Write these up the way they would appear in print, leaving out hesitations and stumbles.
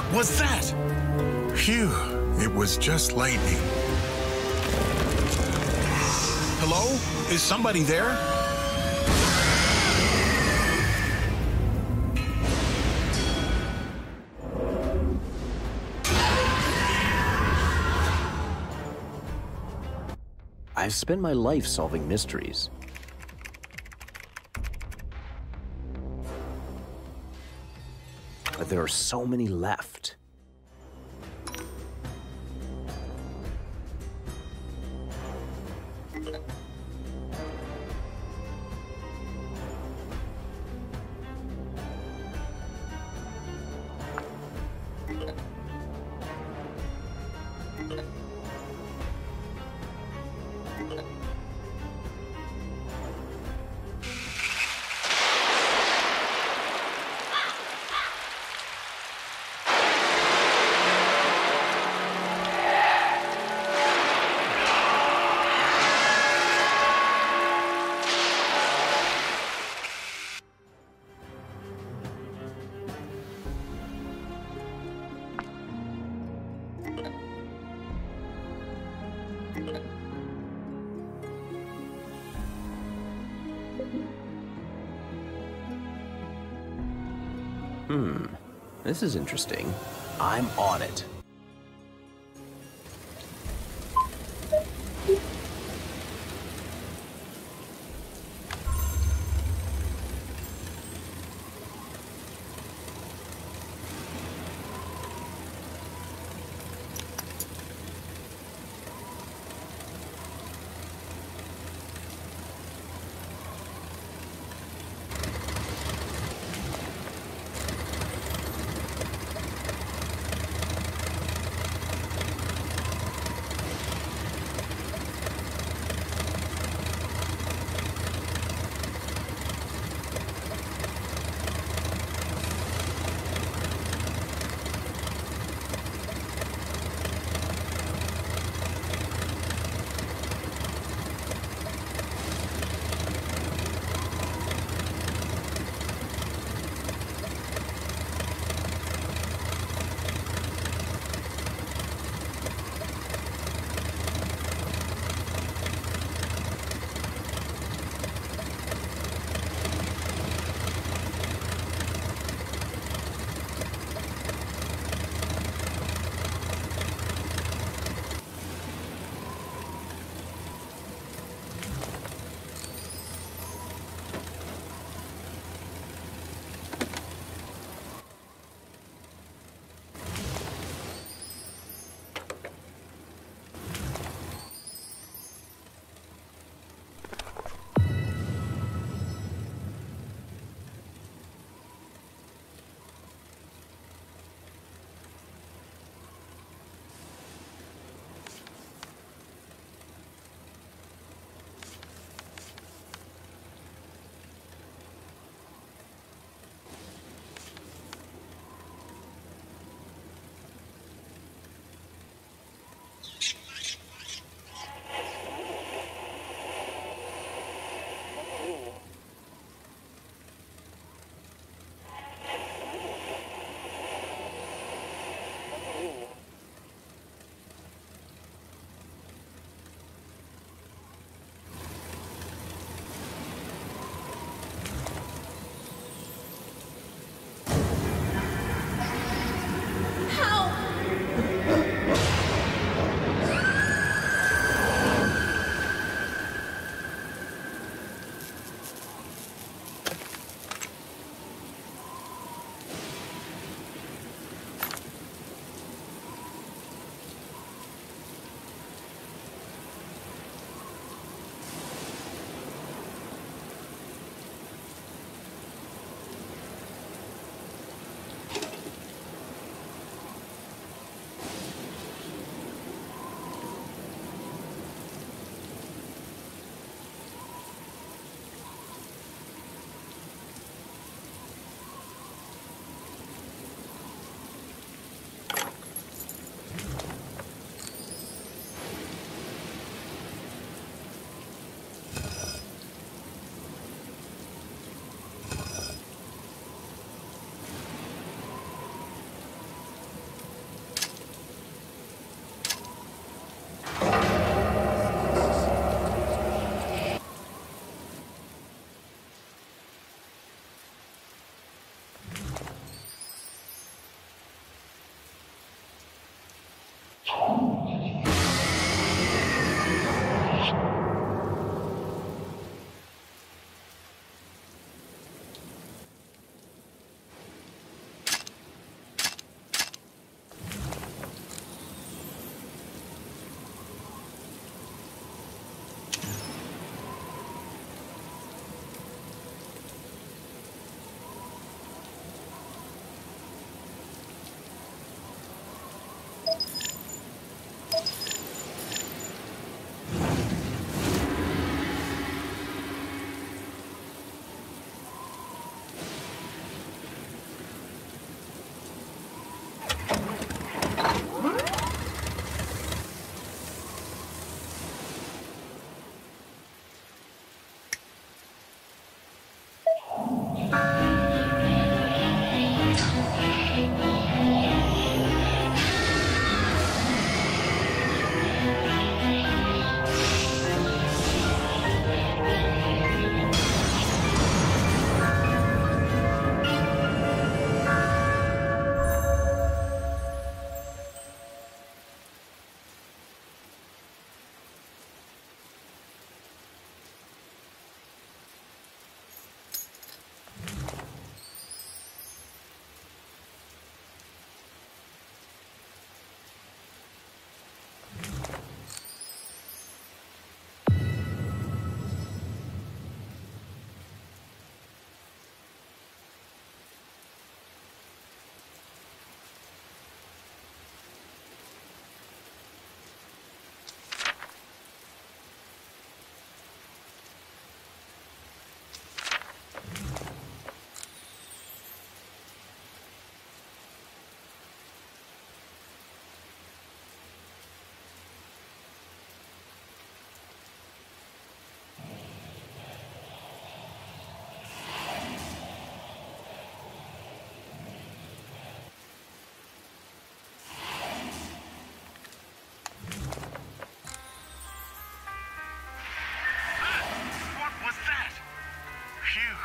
was that? Phew, it was just lightning. Hello? Is somebody there? I've spent my life solving mysteries. But there are so many left. This is interesting. I'm on it.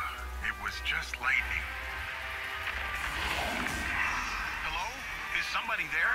it was just lightning. Hello? Is somebody there?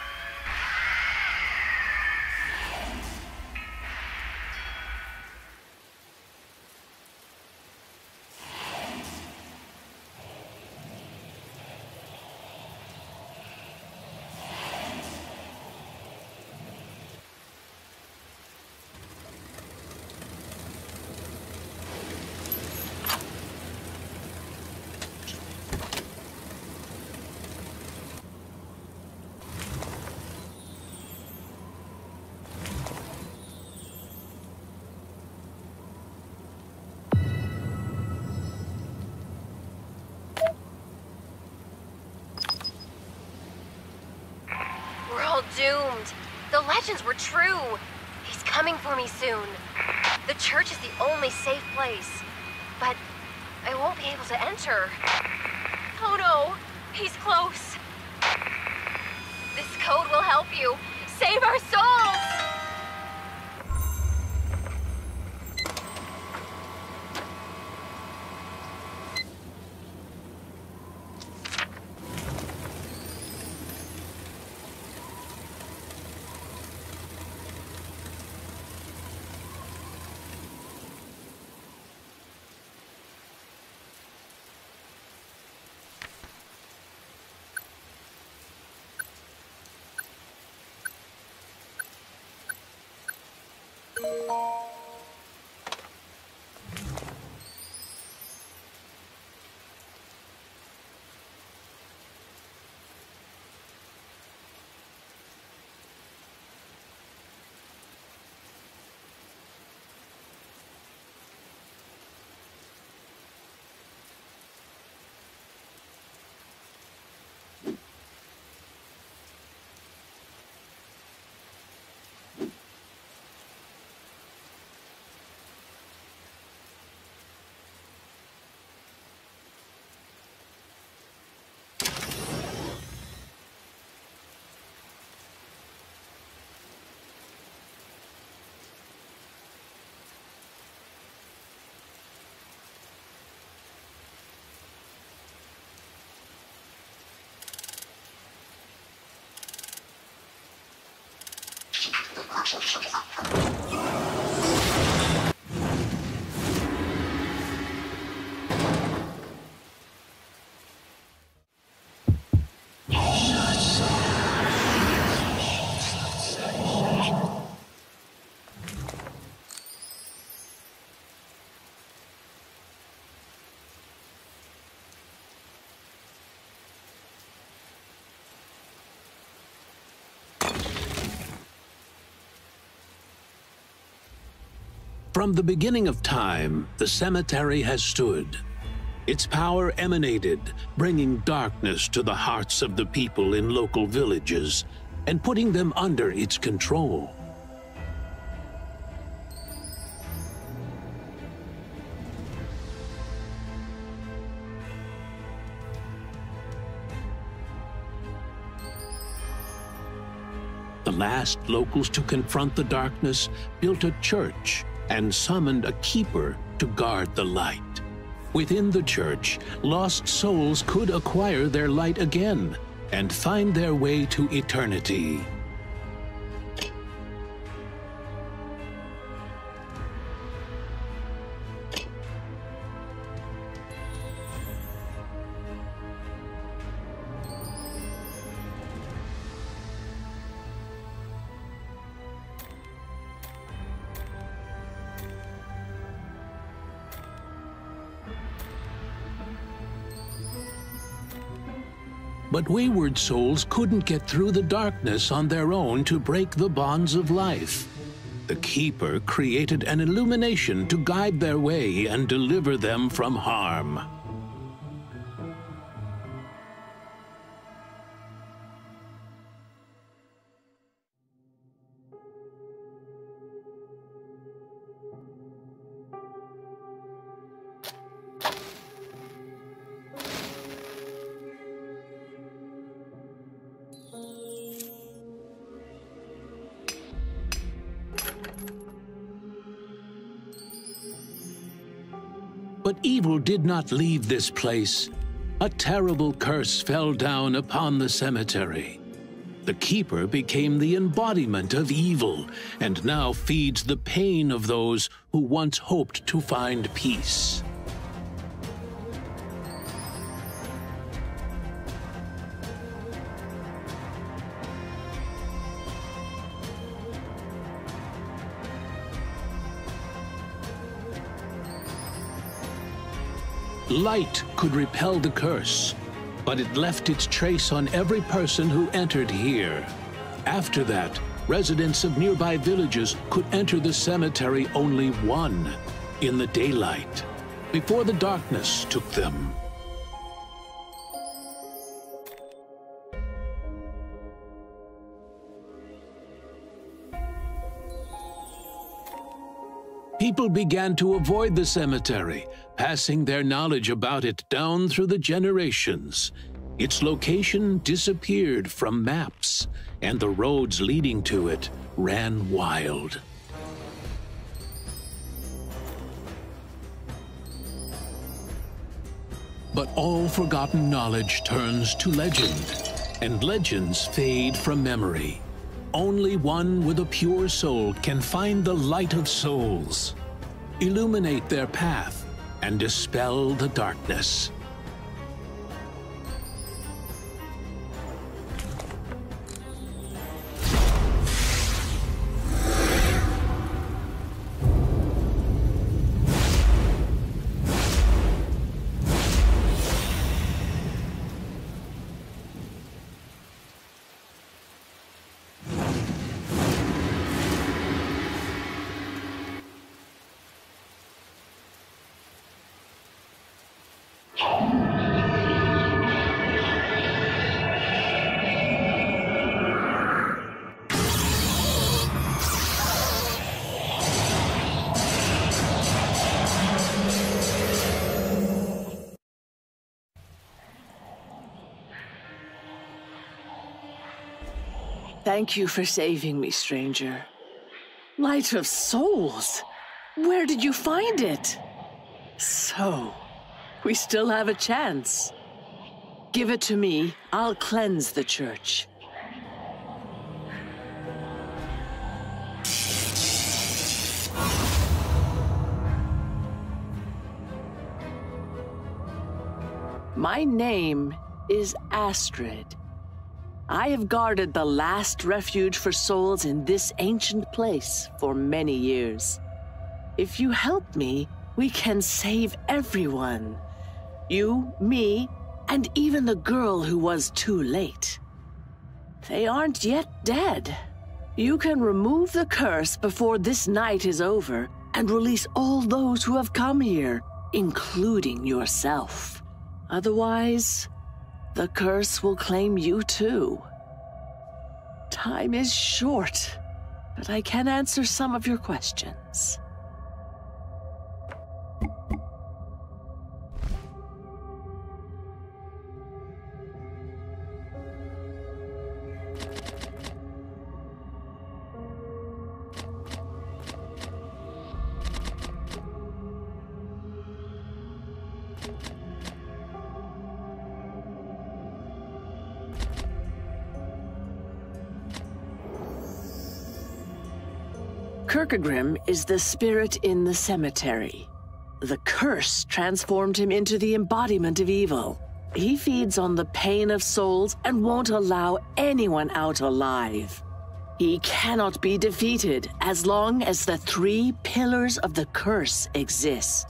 We're all doomed. The legends were true. He's coming for me soon. The church is the only safe place. But I won't be able to enter. Oh no, he's close. This code will help you. Save our souls! From the beginning of time, the cemetery has stood. Its power emanated, bringing darkness to the hearts of the people in local villages and putting them under its control. The last locals to confront the darkness built a church and summoned a keeper to guard the light. Within the church, lost souls could acquire their light again and find their way to eternity. But wayward souls couldn't get through the darkness on their own to break the bonds of life. The Keeper created an illumination to guide their way and deliver them from harm. But evil did not leave this place. A terrible curse fell down upon the cemetery. The keeper became the embodiment of evil, and now feeds the pain of those who once hoped to find peace. Light could repel the curse, but it left its trace on every person who entered here. After that, residents of nearby villages could enter the cemetery only one, in the daylight, before the darkness took them. People began to avoid the cemetery, passing their knowledge about it down through the generations. Its location disappeared from maps, and the roads leading to it ran wild. But all forgotten knowledge turns to legend, and legends fade from memory. Only one with a pure soul can find the light of souls, illuminate their path, and dispel the darkness. Thank you for saving me, stranger. Light of souls! Where did you find it? So, we still have a chance. Give it to me, I'll cleanse the church. My name is Astrid. I have guarded the last refuge for souls in this ancient place for many years. If you help me, we can save everyone. You, me, and even the girl who was too late. They aren't yet dead. You can remove the curse before this night is over and release all those who have come here, including yourself. Otherwise, the curse will claim you too. Time is short, but I can answer some of your questions. Kyrkogrimm is the spirit in the cemetery. The curse transformed him into the embodiment of evil. He feeds on the pain of souls and won't allow anyone out alive. He cannot be defeated as long as the 3 pillars of the curse exist.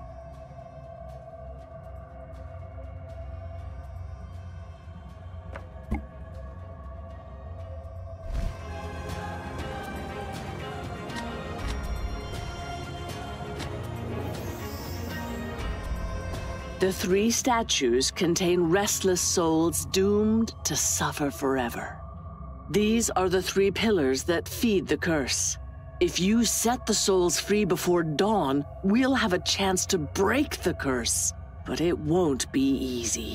The 3 statues contain restless souls doomed to suffer forever. These are the 3 pillars that feed the curse. If you set the souls free before dawn, we'll have a chance to break the curse, but it won't be easy.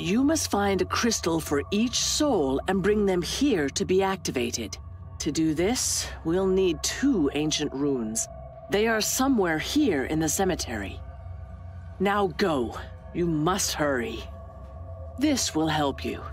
You must find a crystal for each soul and bring them here to be activated. To do this, we'll need 2 ancient runes. They are somewhere here in the cemetery. Now go. You must hurry. This will help you.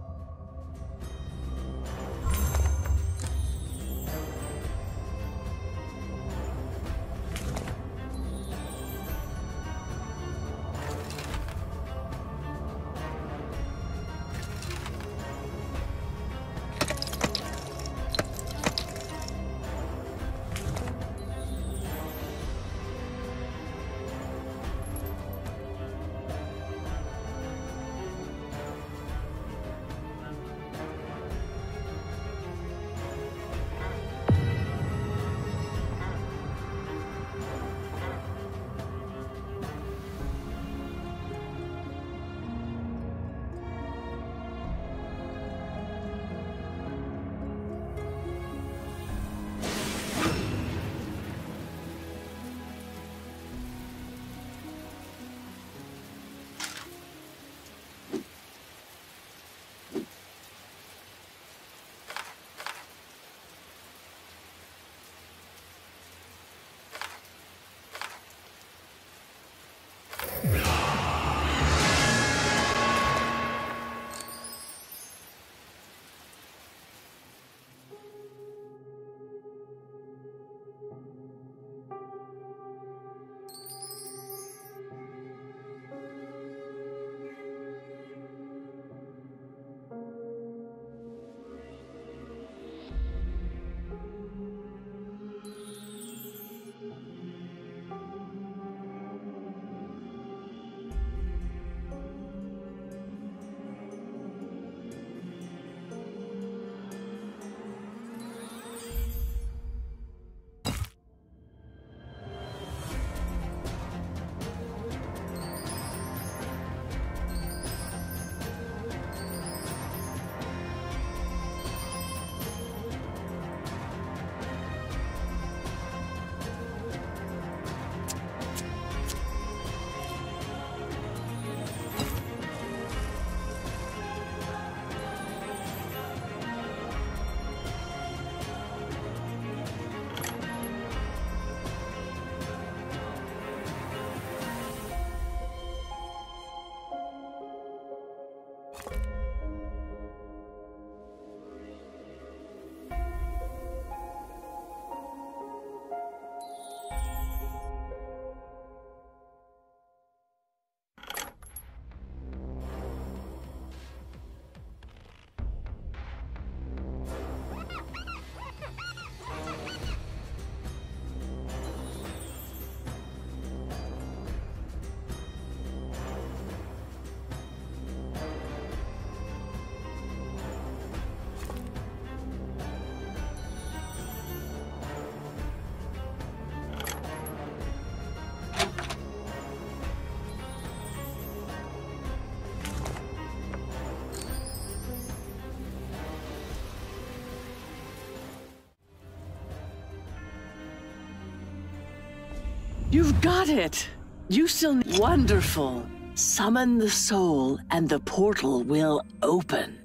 You've got it! You still need... Wonderful! Summon the soul and the portal will open.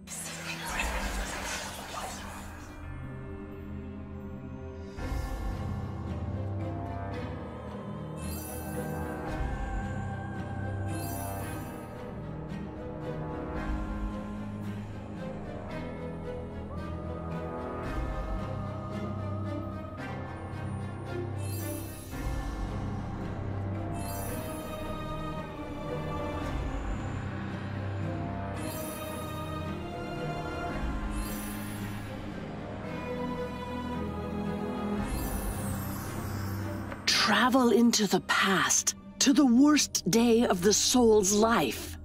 Travel into the past, to the worst day of the soul's life.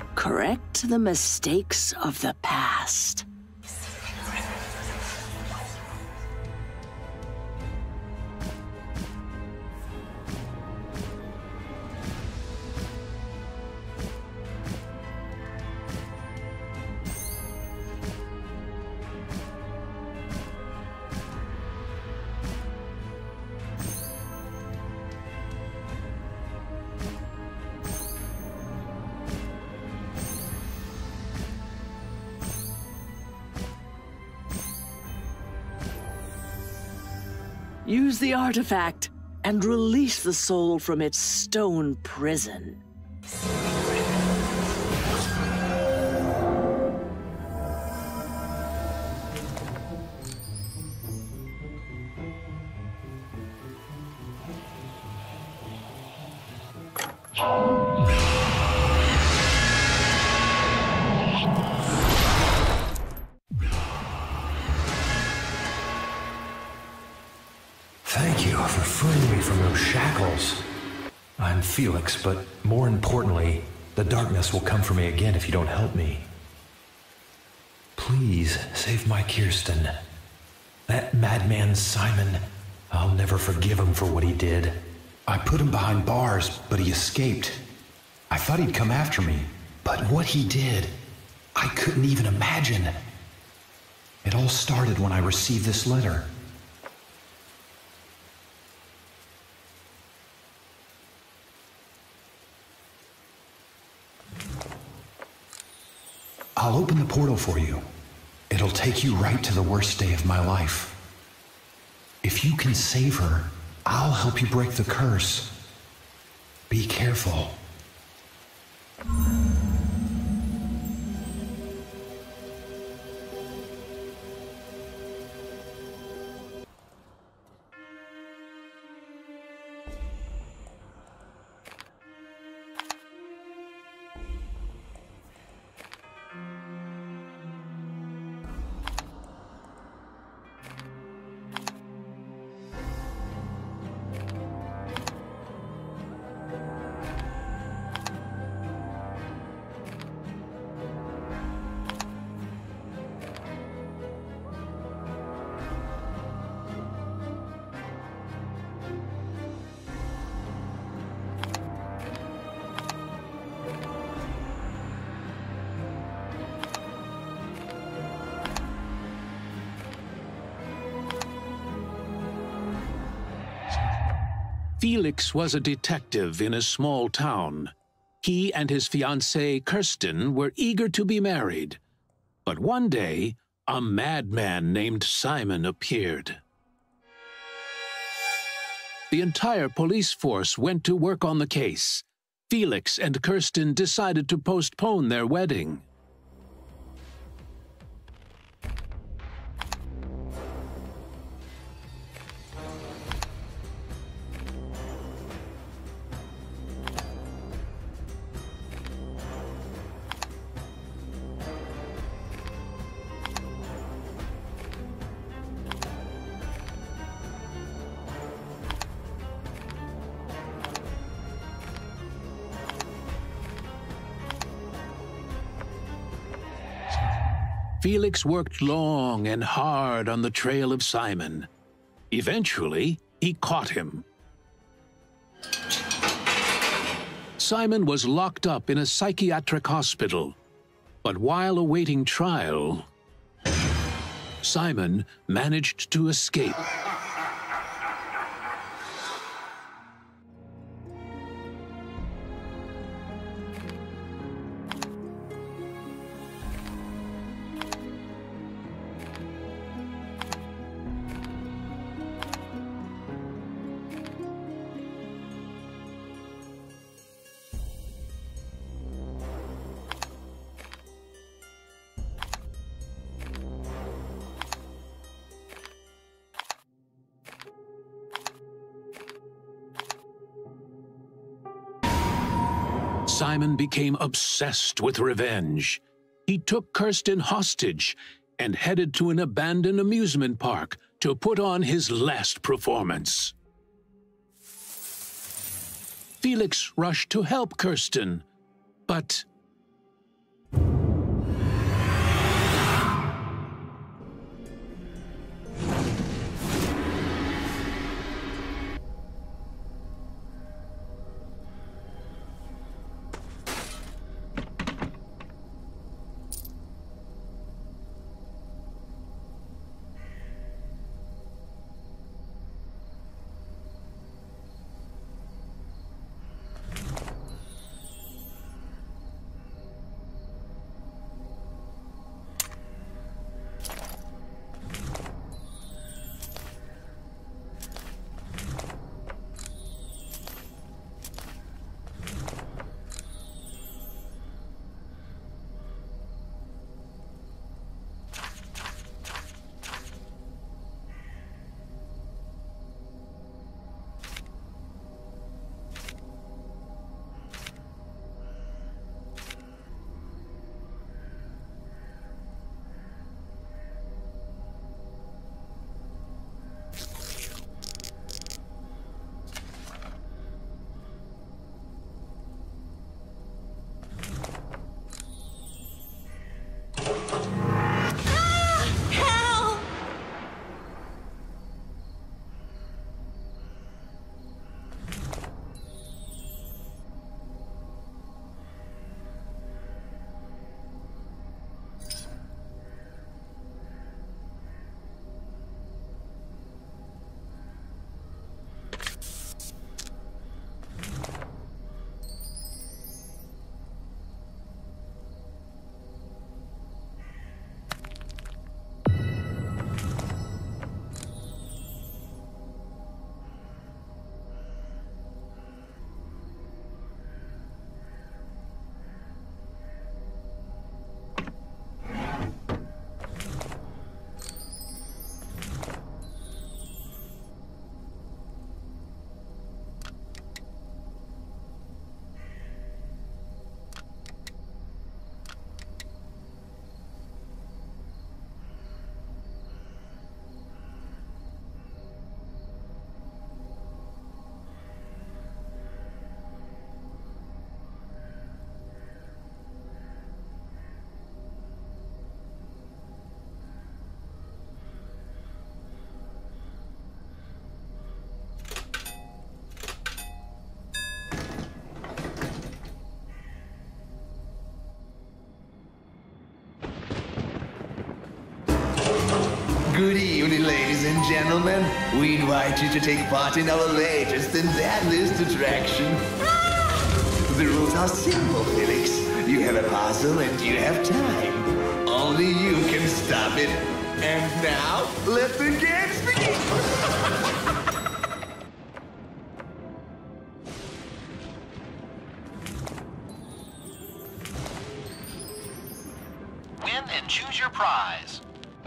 Correct the mistakes of the past. Use the artifact and release the soul from its stone prison. Thank you for freeing me from those shackles. I'm Felix, but more importantly, the darkness will come for me again if you don't help me. Please save my Kirsten. That madman Simon, I'll never forgive him for what he did. I put him behind bars, but he escaped. I thought he'd come after me, but what he did, I couldn't even imagine. It all started when I received this letter. I'll open the portal for you. It'll take you right to the worst day of my life. If you can save her, I'll help you break the curse. Be careful. Felix was a detective in a small town. He and his fiancée, Kirsten, were eager to be married. But one day, a madman named Simon appeared. The entire police force went to work on the case. Felix and Kirsten decided to postpone their wedding. Felix worked long and hard on the trail of Simon. Eventually, he caught him. Simon was locked up in a psychiatric hospital. But while awaiting trial, Simon managed to escape. Simon became obsessed with revenge. He took Kirsten hostage and headed to an abandoned amusement park to put on his last performance. Felix rushed to help Kirsten, but Good evening, ladies and gentlemen. We invite you to take part in our latest and deadliest attraction. The rules are simple, Felix. You have a puzzle and you have time. Only you can stop it. And now, let the games begin! Win and choose your prize.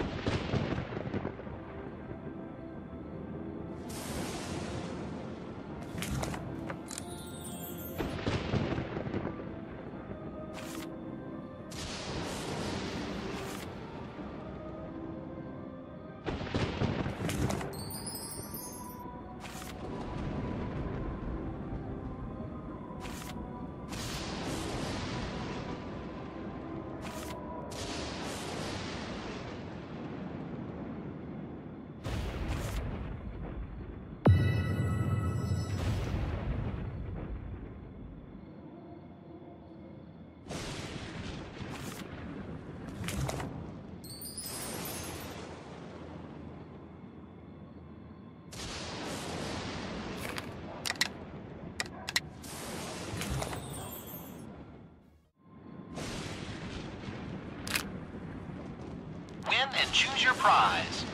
Win and choose your prize.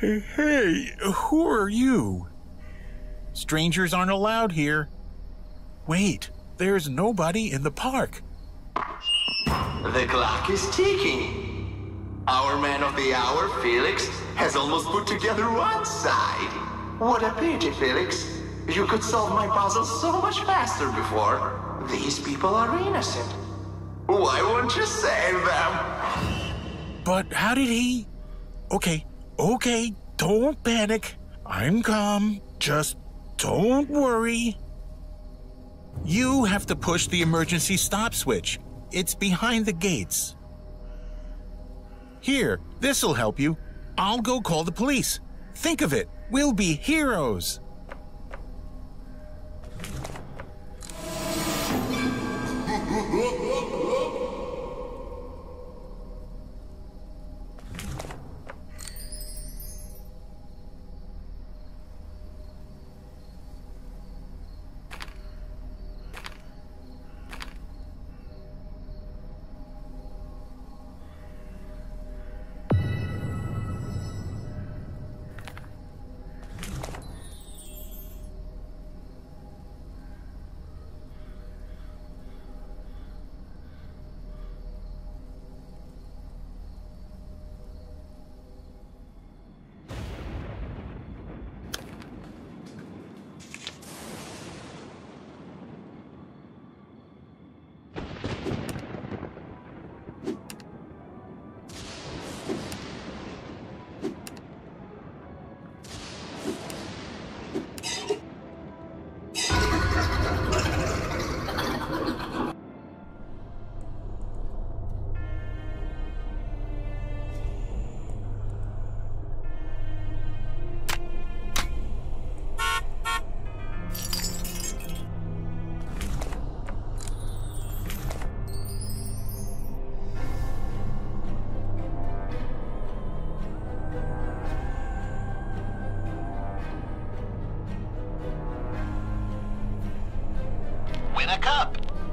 Hey, who are you? Strangers aren't allowed here. Wait, there's nobody in the park. The clock is ticking. Our man of the hour, Felix, has almost put together one side. What a pity, Felix. You could solve my puzzle so much faster before. These people are innocent. Why won't you save them? But how did he... Okay, don't panic. I'm calm. Just don't worry. You have to push the emergency stop switch. It's behind the gates. Here, this'll help you. I'll go call the police. Think of it. We'll be heroes. Win a cup.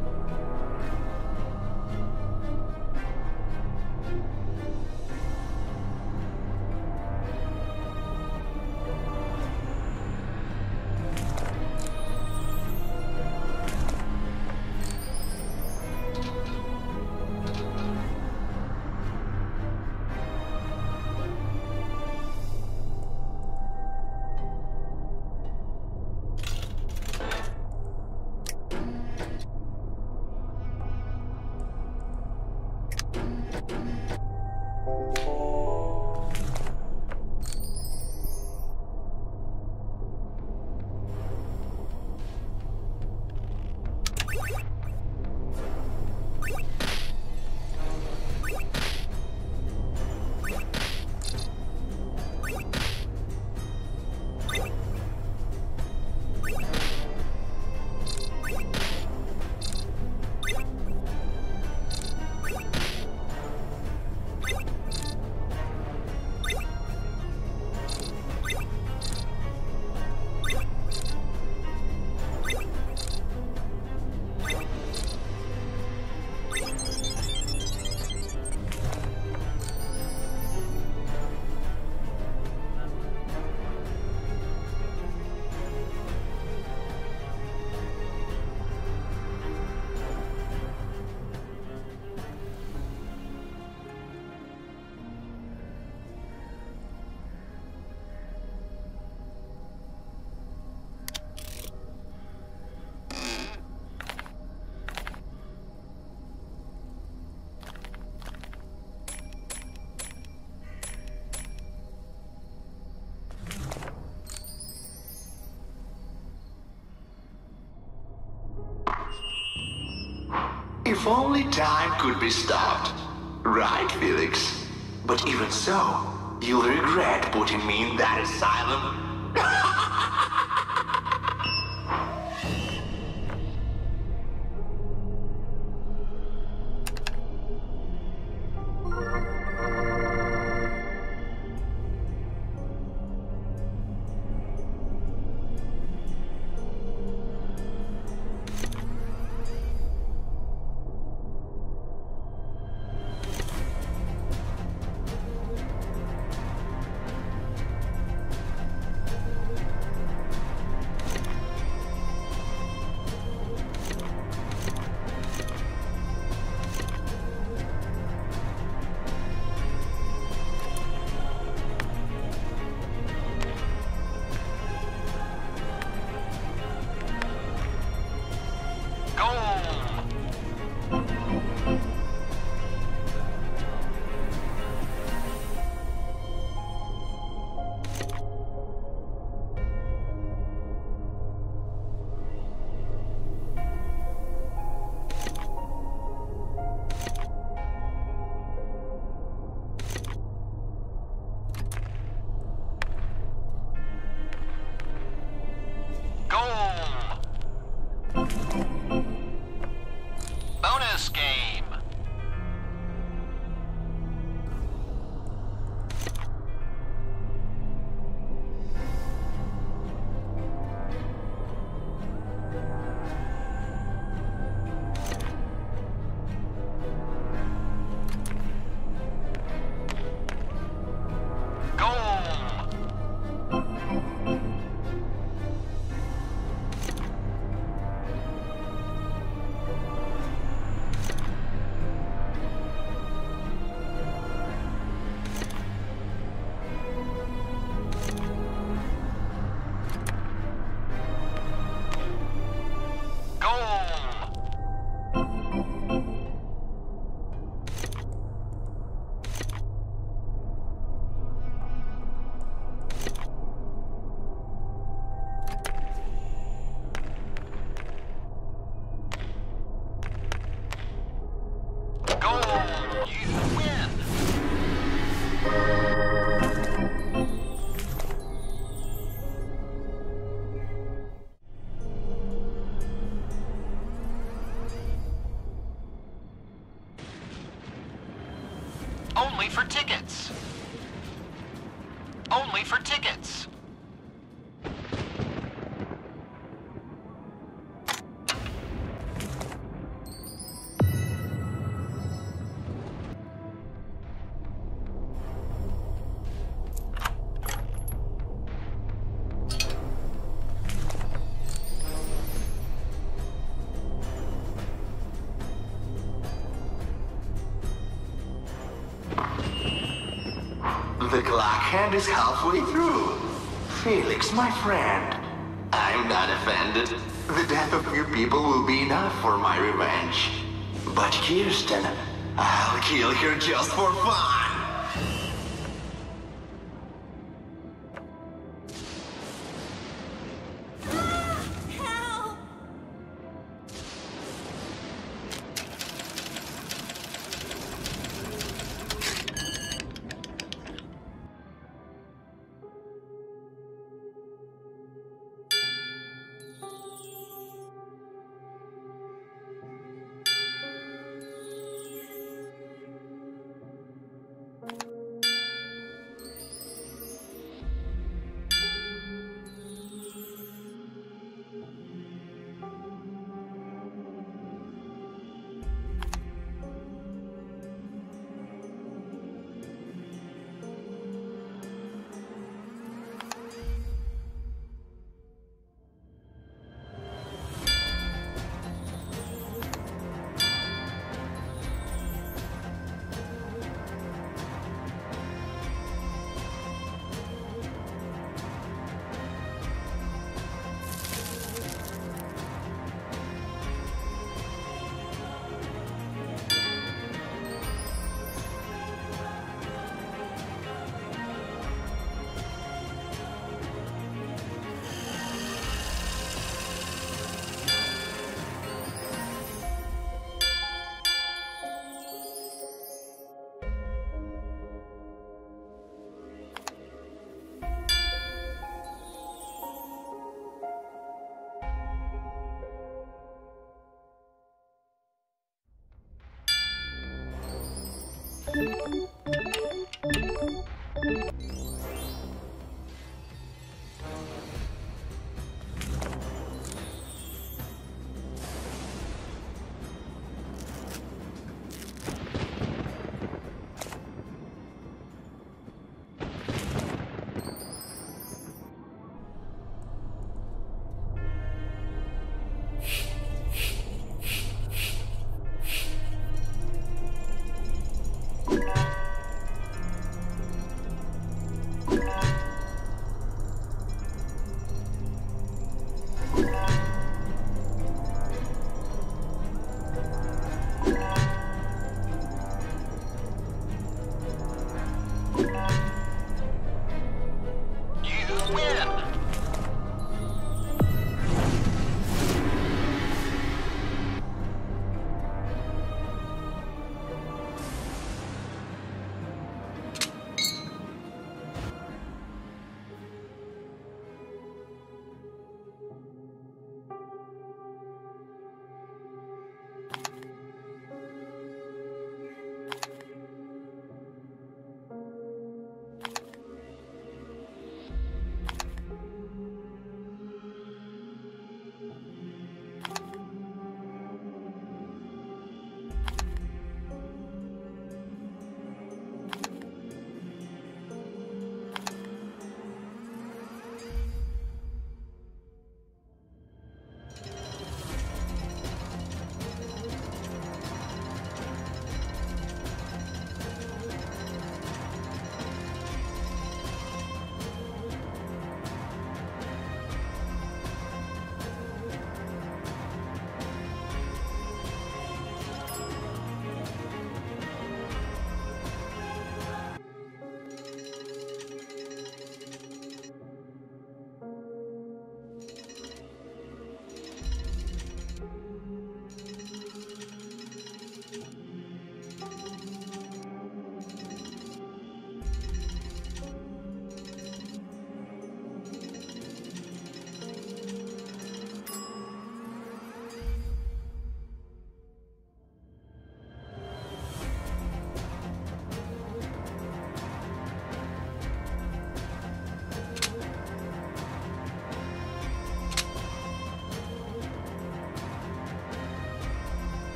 If only time could be stopped. Right, Felix? But even so, you'll regret putting me in that asylum. for tickets. Only for tickets. The clock hand is halfway through. Felix, my friend, I'm not offended. The death of your people will be enough for my revenge. But Kirsten, I'll kill her just for fun.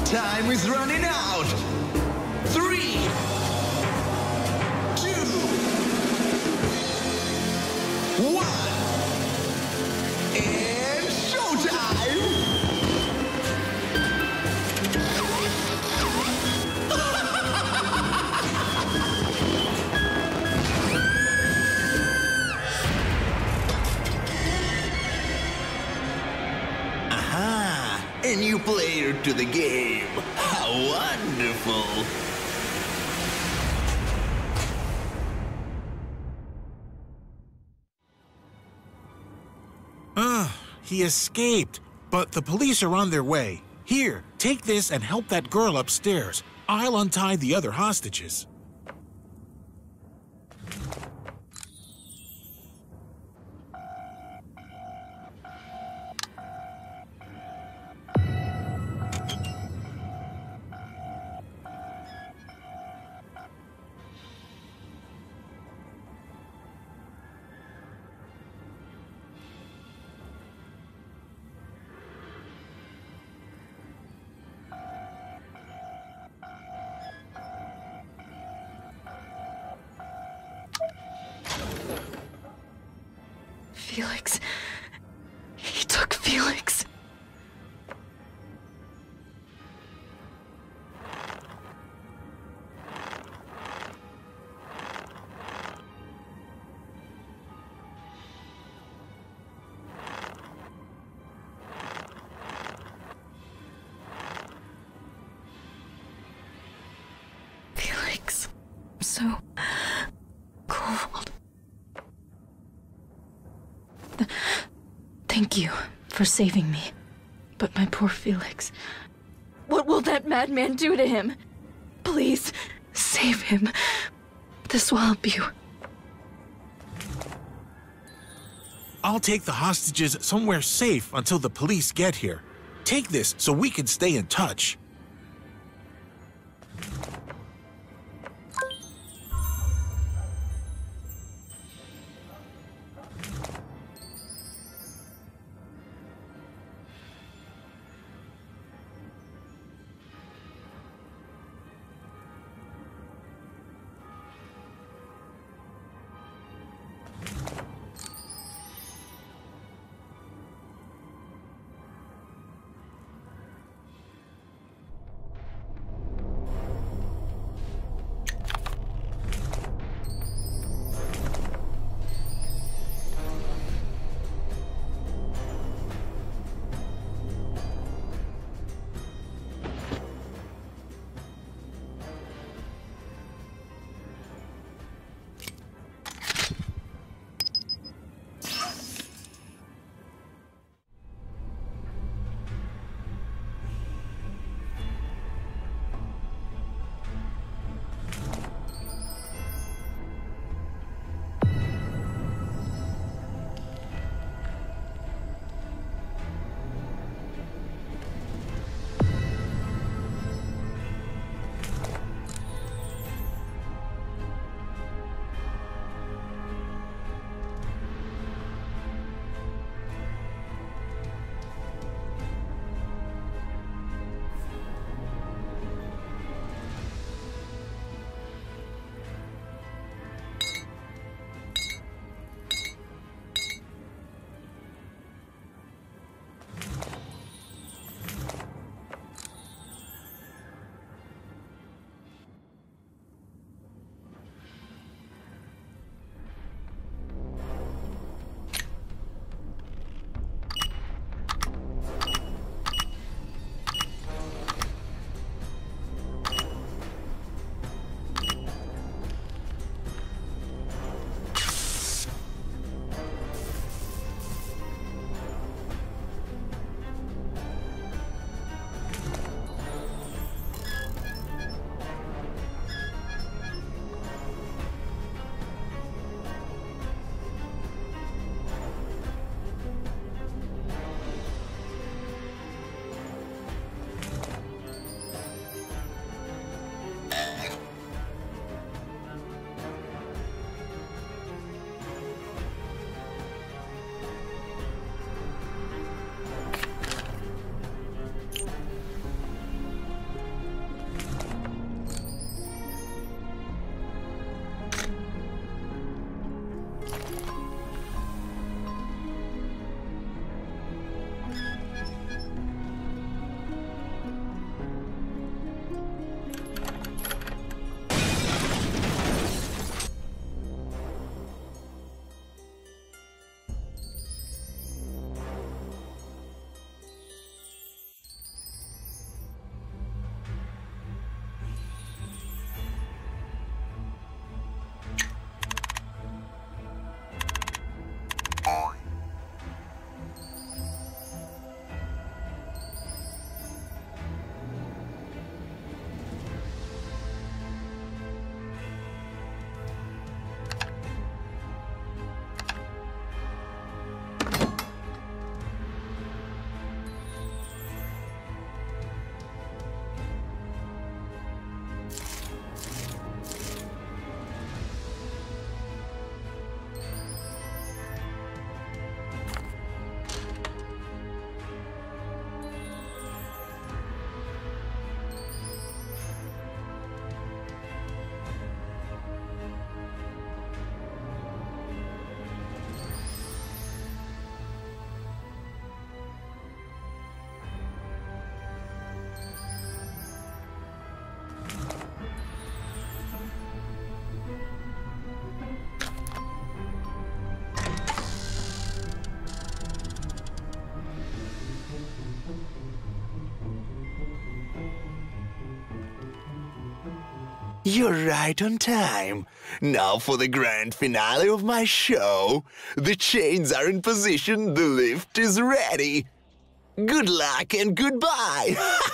time is running out. 3, 2, one, and showtime! Aha! A new player to the game. How wonderful! He escaped, but the police are on their way. Here, take this and help that girl upstairs. I'll untie the other hostages. Felix. He took Felix. Felix. I'm so cold. Thank you for saving me. But my poor Felix. What will that madman do to him? Please, save him. This will help you. I'll take the hostages somewhere safe until the police get here. Take this so we can stay in touch. You're right on time. Now for the grand finale of my show. The chains are in position, the lift is ready. Good luck and goodbye.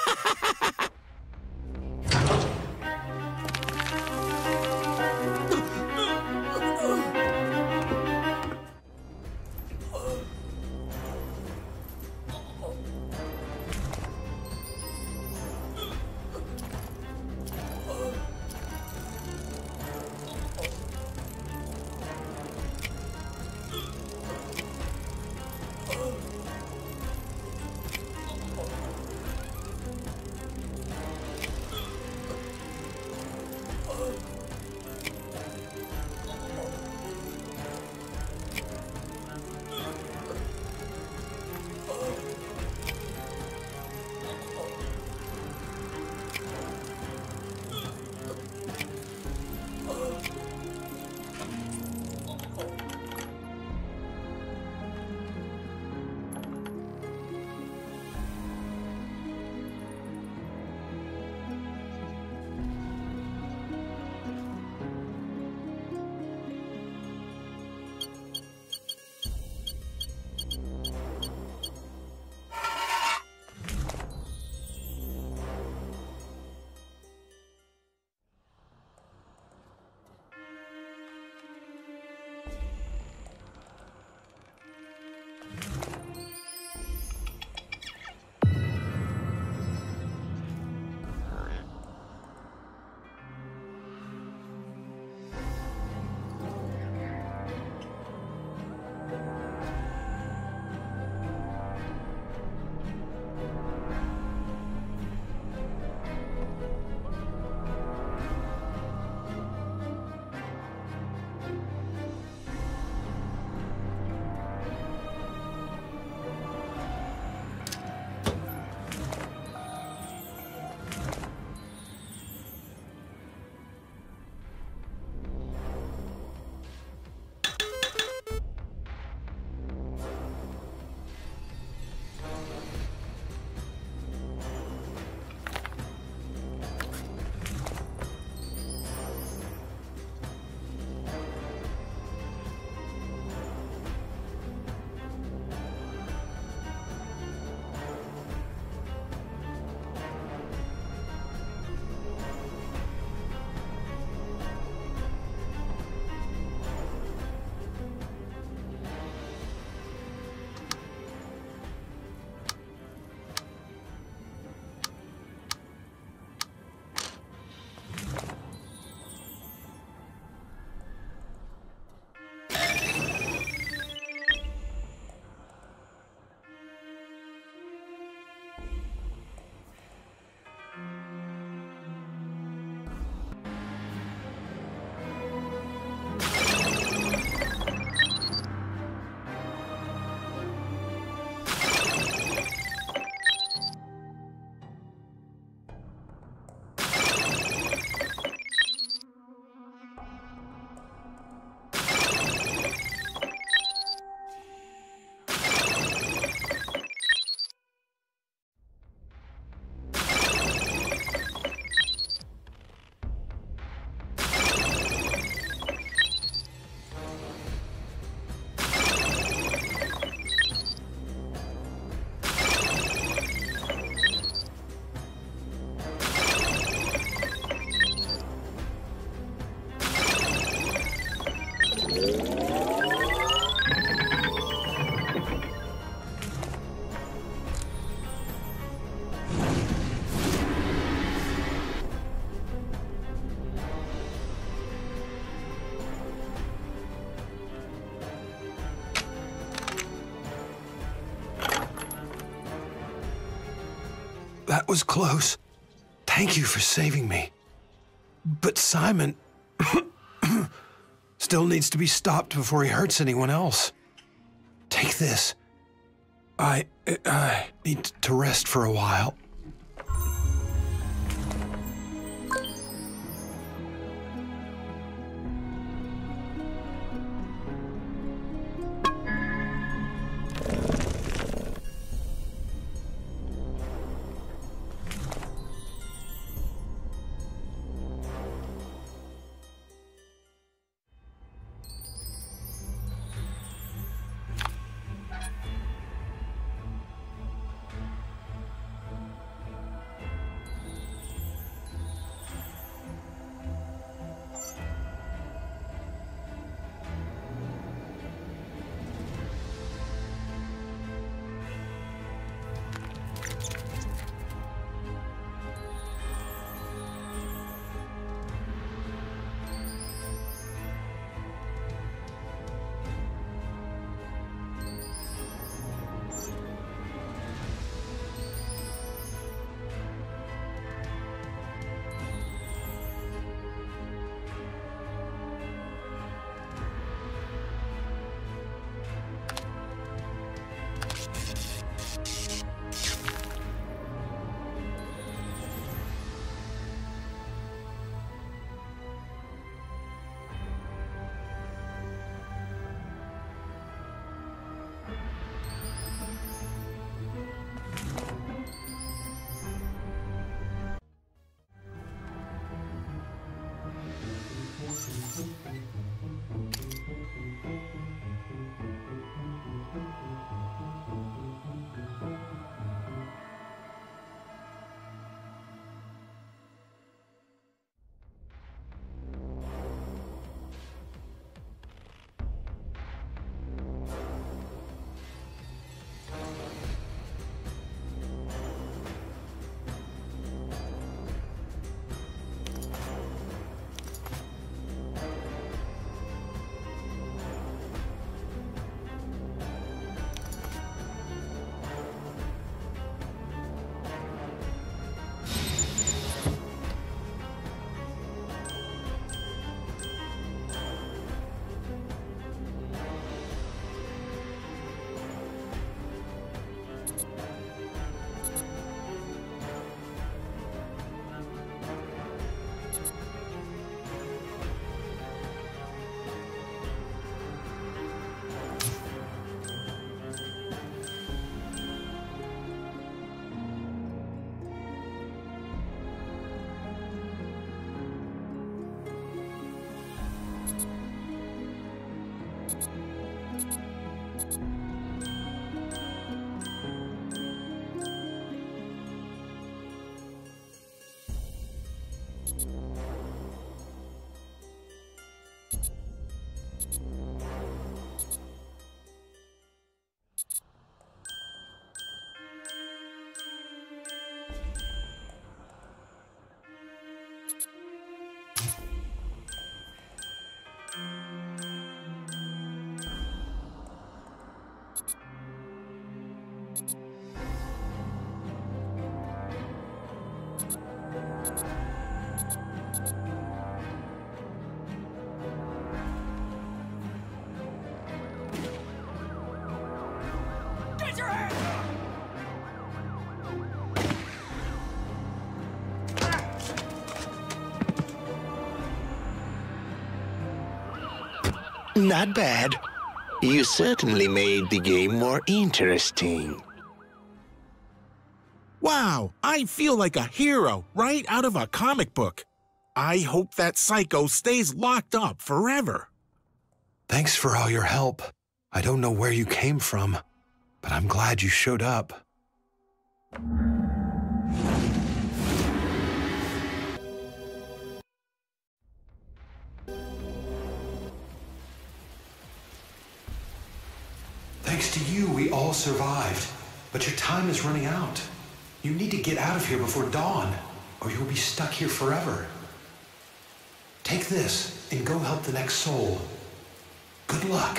That was close. Thank you for saving me. But Simon still needs to be stopped before he hurts anyone else. Take this. I need to rest for a while. Not bad. You certainly made the game more interesting. Wow, I feel like a hero right out of a comic book. I hope that psycho stays locked up forever. Thanks for all your help. I don't know where you came from, but I'm glad you showed up. Thanks to you, we all survived. But your time is running out. You need to get out of here before dawn, or you'll be stuck here forever. Take this and go help the next soul. Good luck.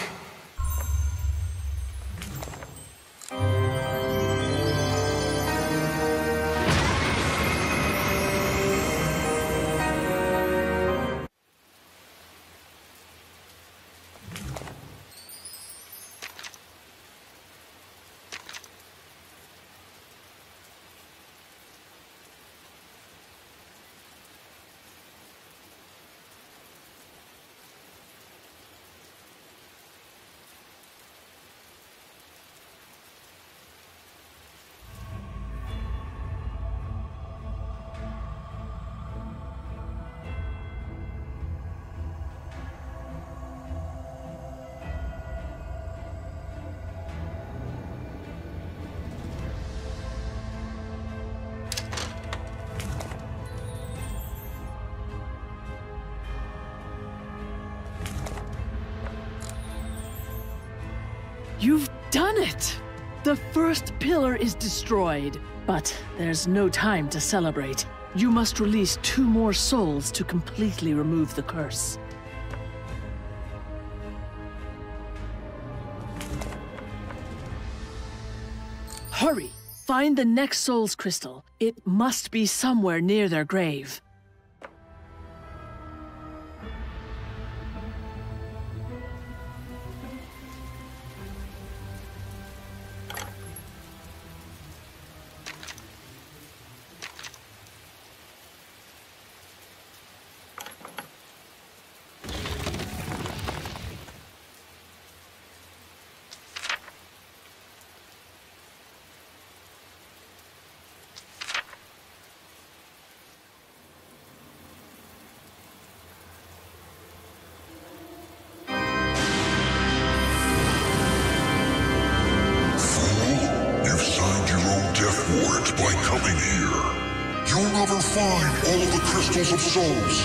You've done it! The first pillar is destroyed, but there's no time to celebrate. You must release 2 more souls to completely remove the curse. Hurry! Find the next soul's crystal. It must be somewhere near their grave. By coming here, you'll never find all of the crystals of souls.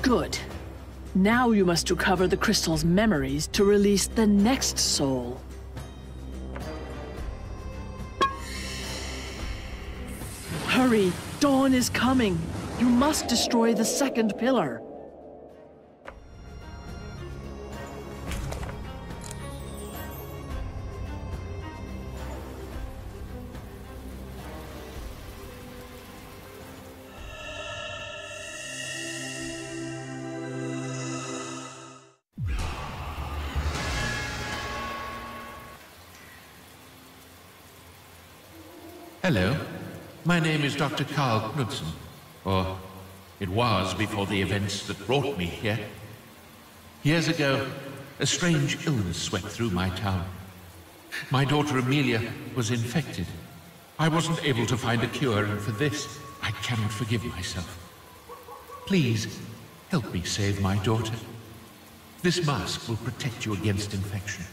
Good. Now you must recover the crystal's memories to release the next soul. Hurry! Dawn is coming! You must destroy the second pillar. Hello, my name is Dr. Carl Knudsen, or it was before the events that brought me here. Years ago, a strange illness swept through my town. My daughter Amelia was infected. I wasn't able to find a cure, and for this, I cannot forgive myself. Please, help me save my daughter. This mask will protect you against infection.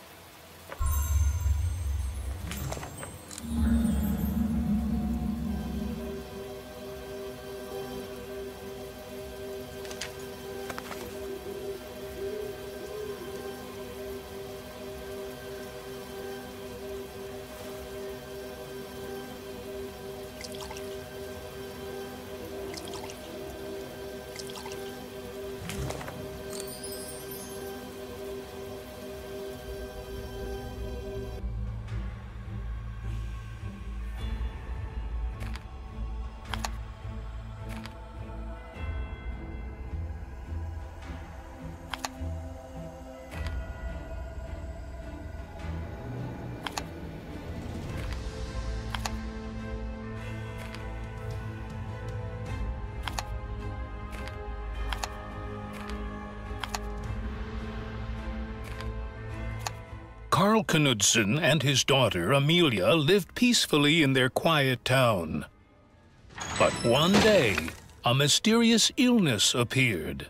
Carl Knudsen and his daughter, Amelia, lived peacefully in their quiet town. But one day, a mysterious illness appeared.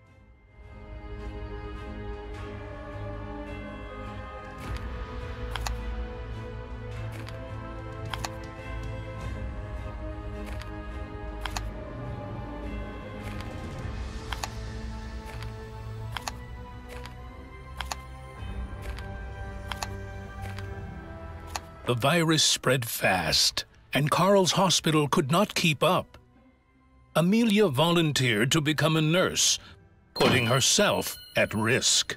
The virus spread fast, and Carl's hospital could not keep up. Amelia volunteered to become a nurse, putting herself at risk.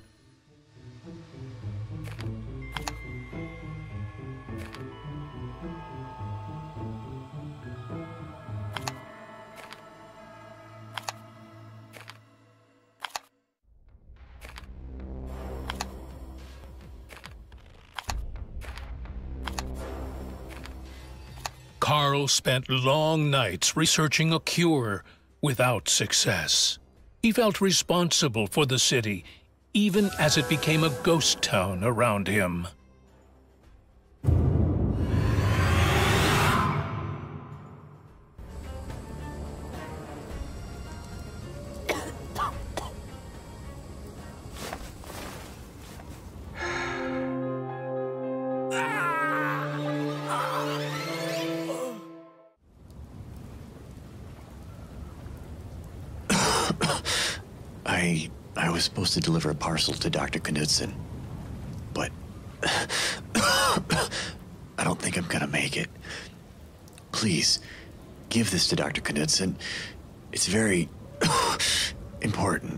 Carl spent long nights researching a cure without success. He felt responsible for the city, even as it became a ghost town around him. I was supposed to deliver a parcel to Dr. Knudsen, but I don't think I'm gonna make it. Please, give this to Dr. Knudsen. It's very important.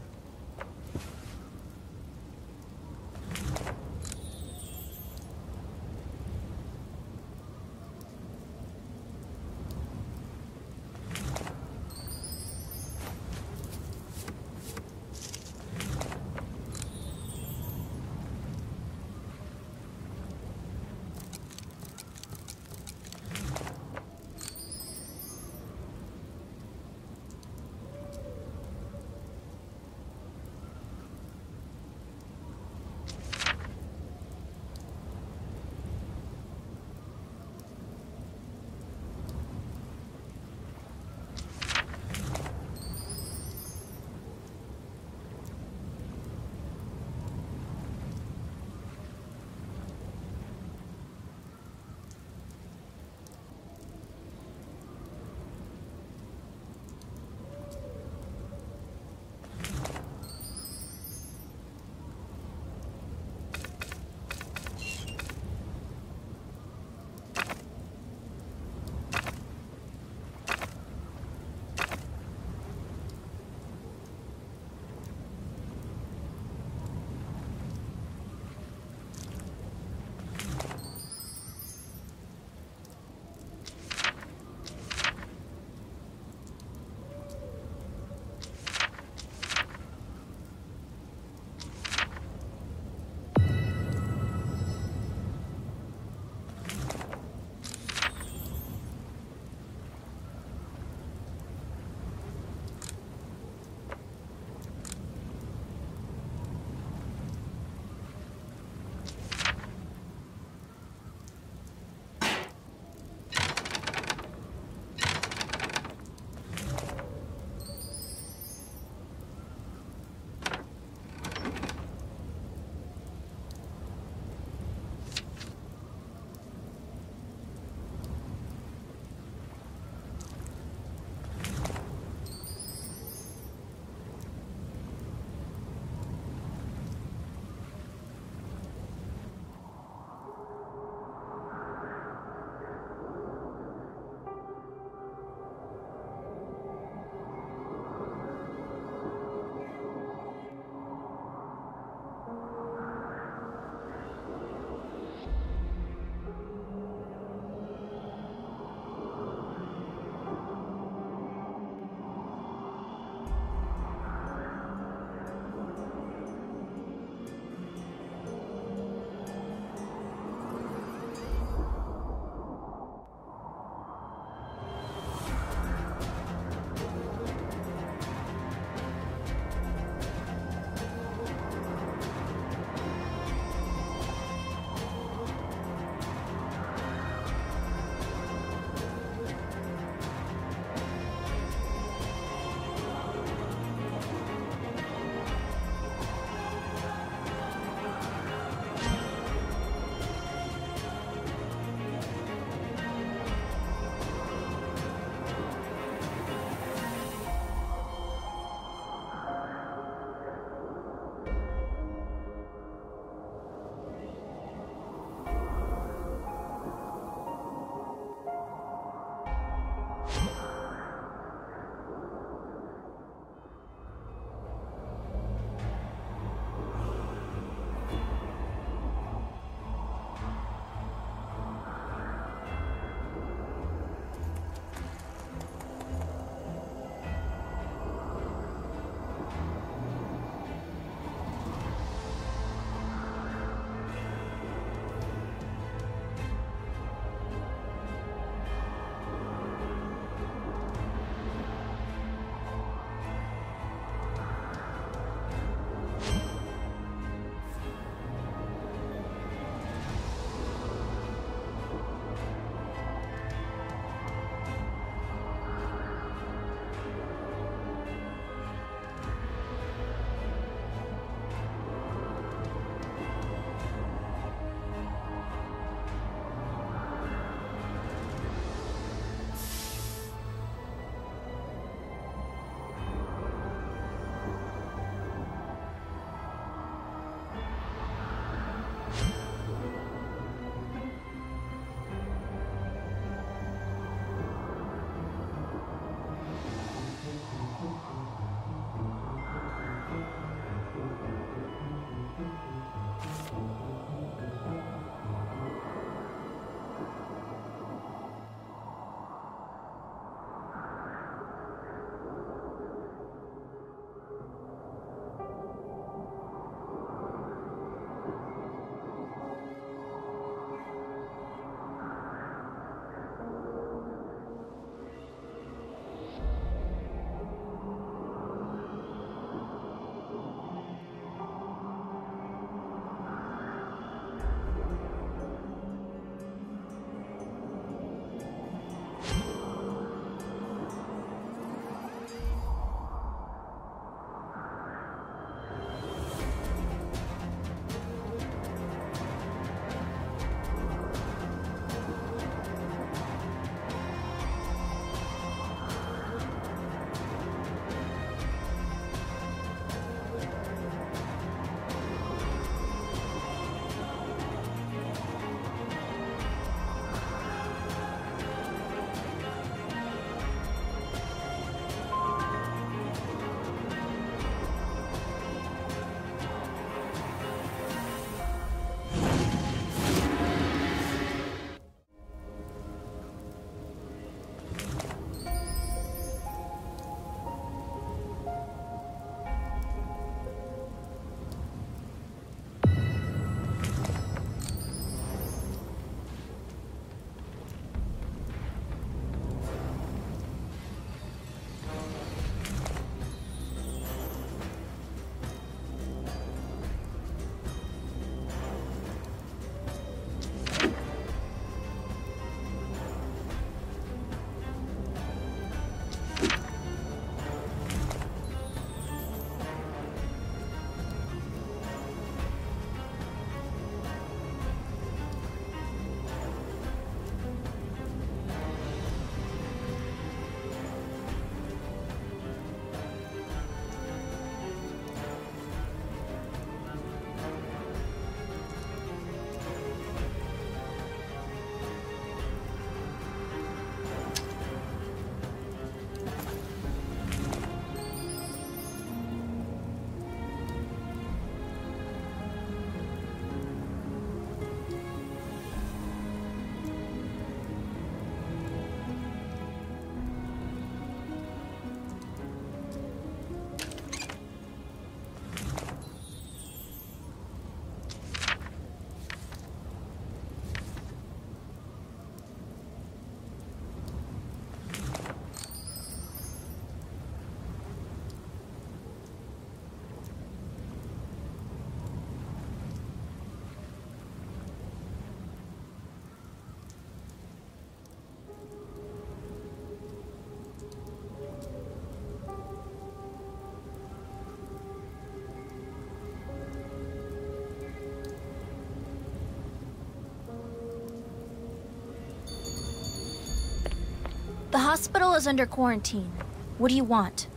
The hospital is under quarantine. What do you want?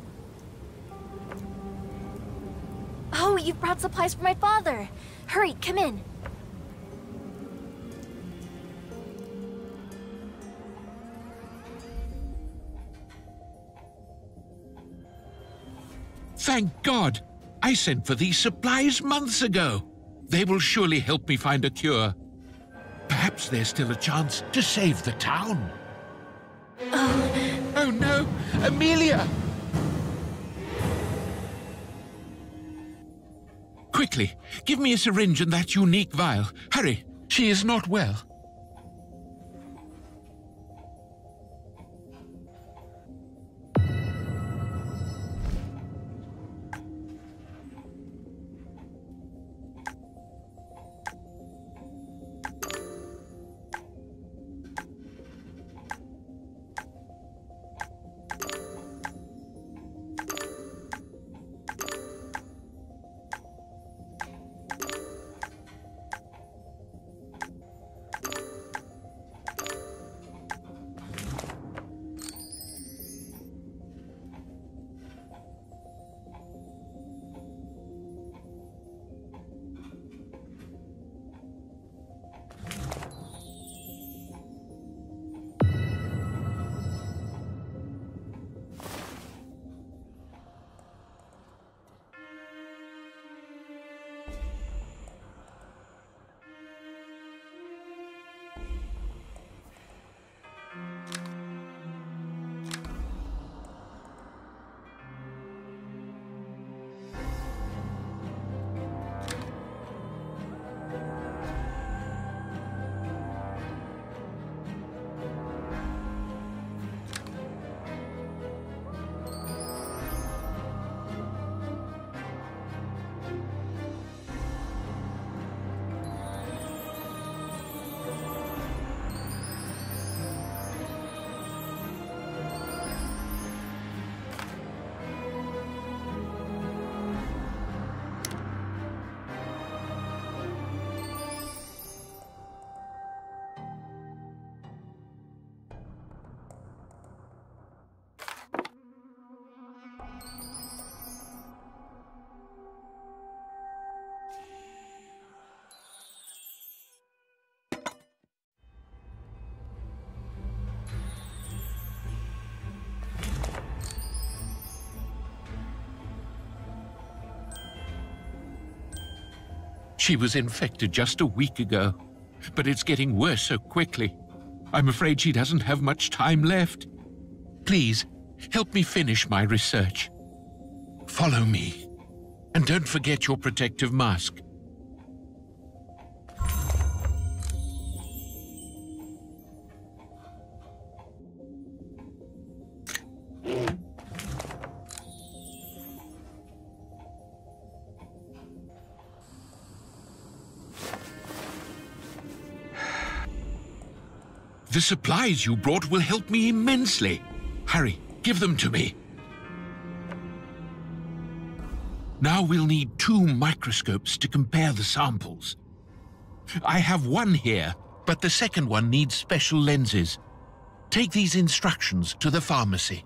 Oh, you've brought supplies for my father. Hurry, come in. Thank God! I sent for these supplies months ago. They will surely help me find a cure. Perhaps there's still a chance to save the town. Oh no! Amelia! Quickly, give me a syringe and that unique vial. Hurry, she is not well. She was infected just a week ago, but it's getting worse so quickly. I'm afraid she doesn't have much time left. Please, help me finish my research. Follow me, and don't forget your protective mask. The supplies you brought will help me immensely. Hurry, give them to me. Now we'll need 2 microscopes to compare the samples. I have one here, but the second one needs special lenses. Take these instructions to the pharmacy.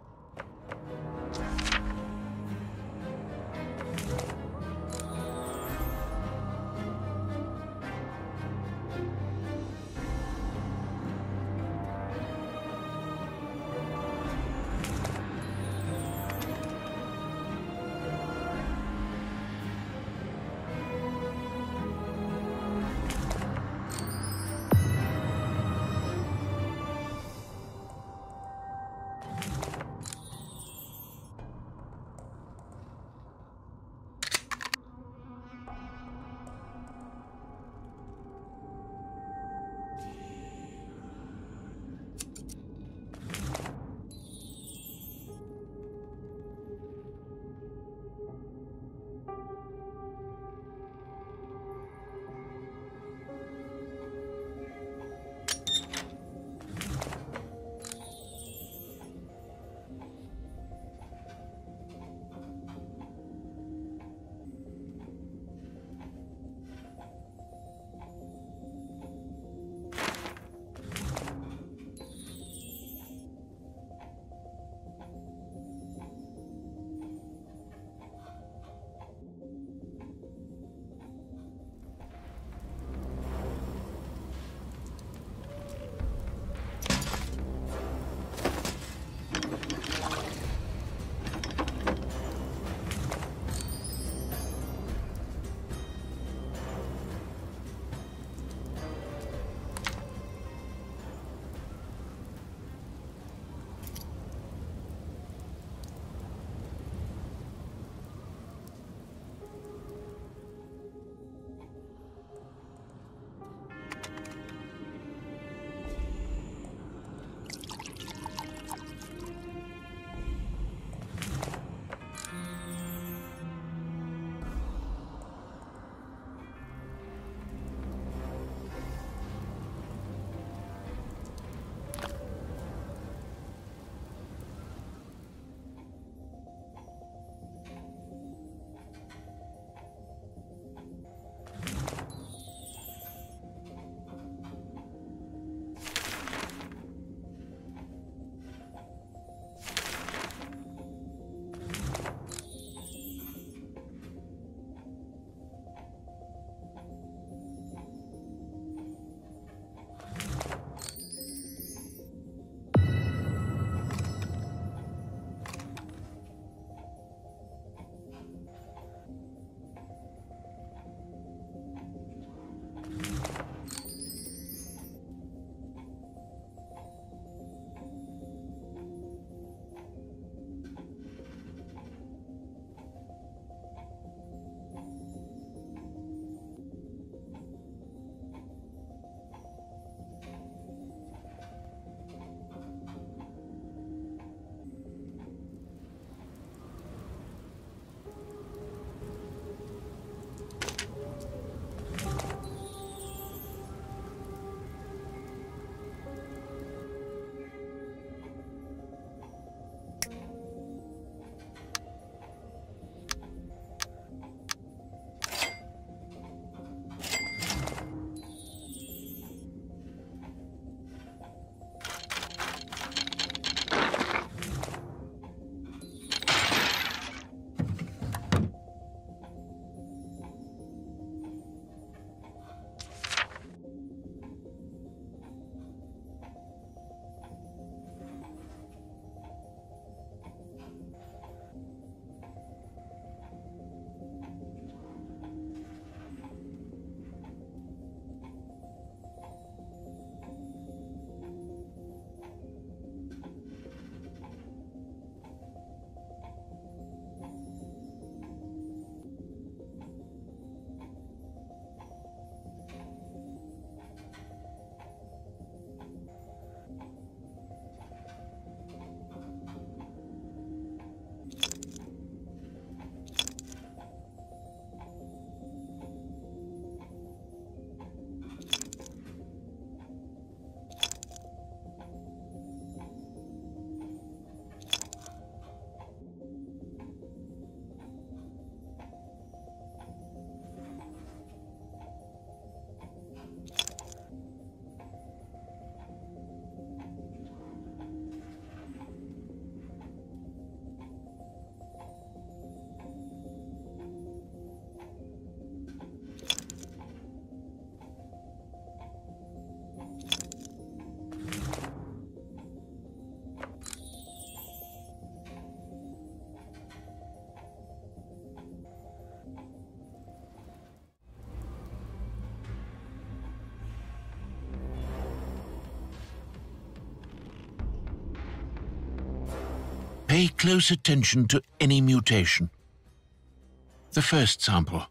Pay close attention to any mutation. The first sample.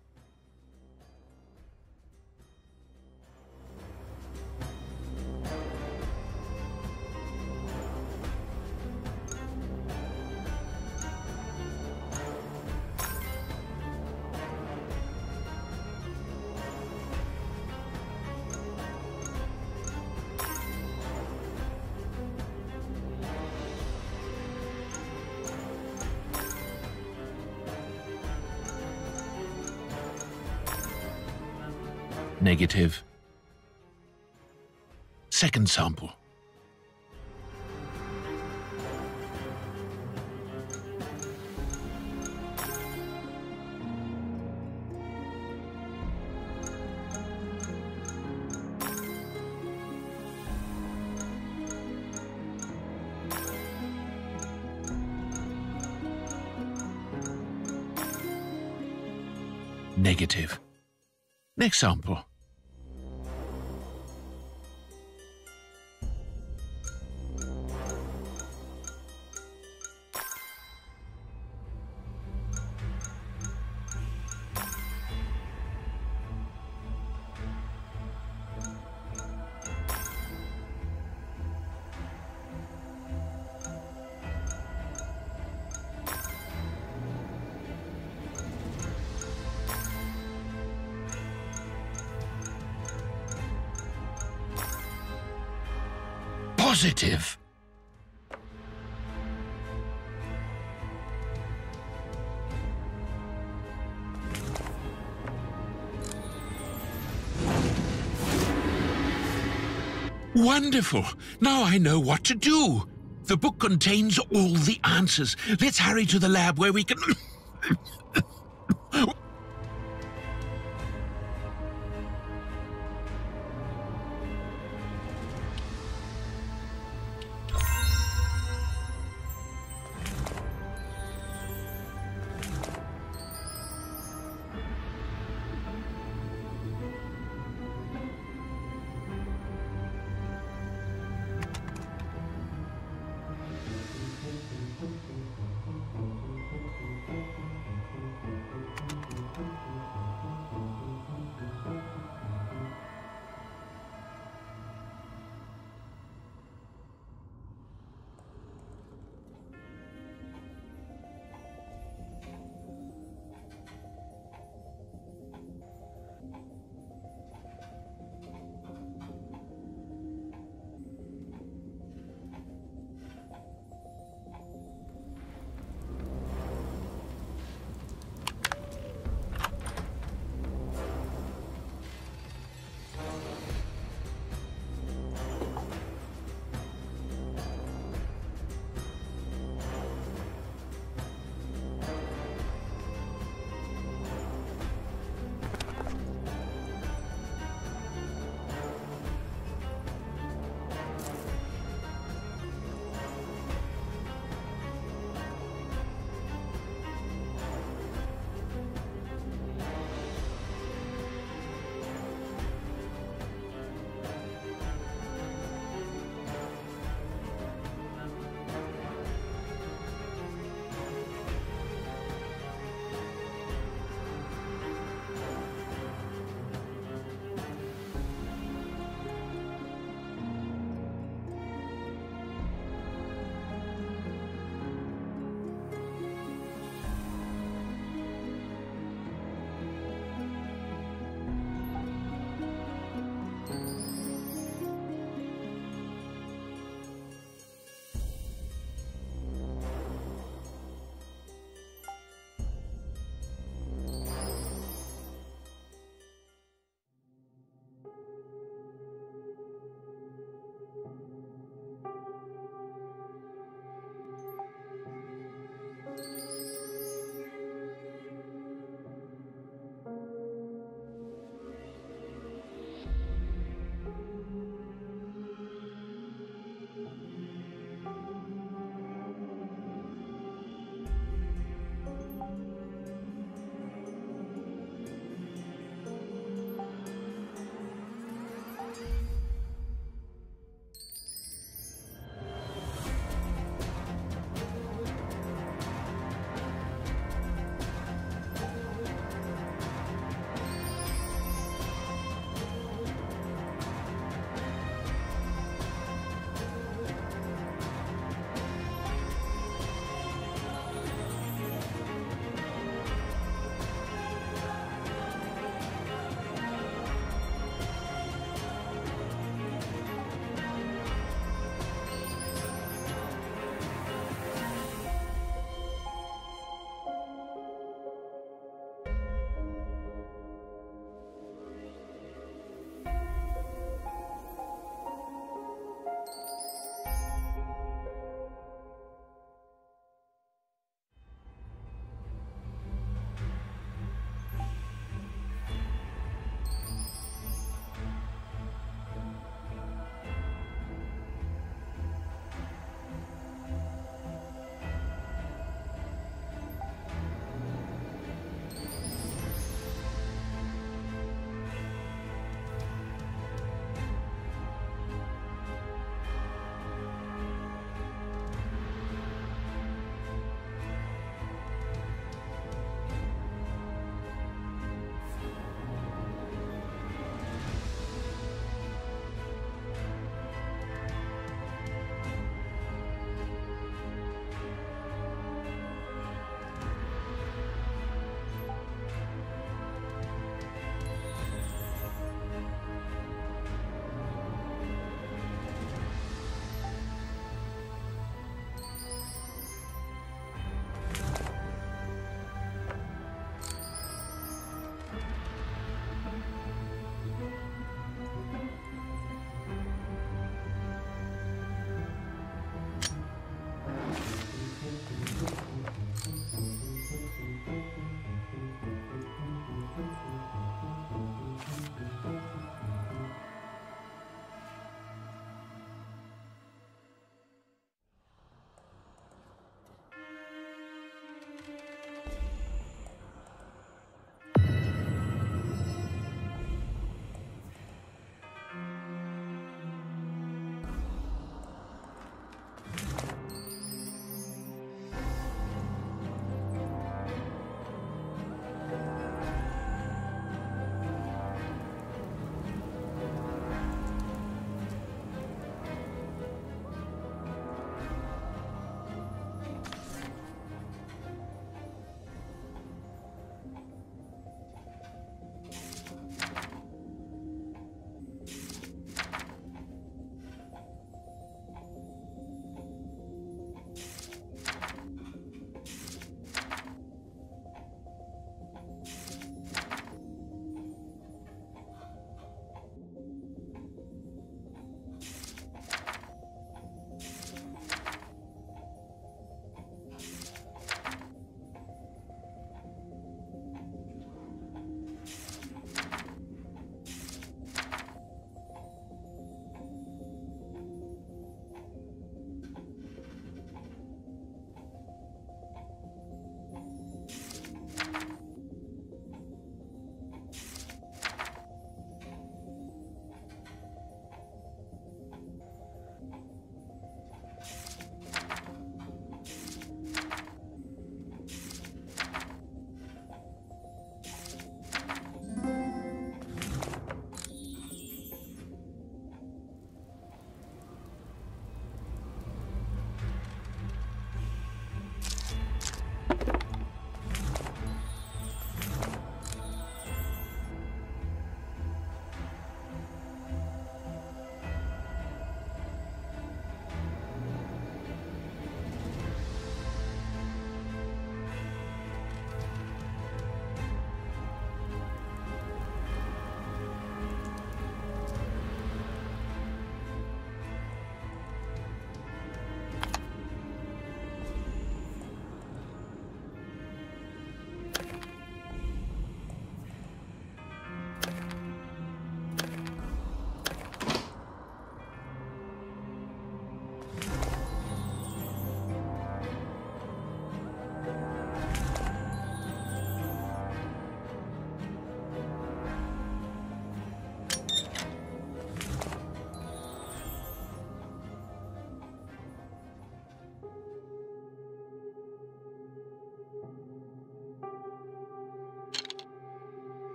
Negative. Second sample. Negative. Next sample. Positive. Wonderful! Now I know what to do. The book contains all the answers. Let's hurry to the lab where we can...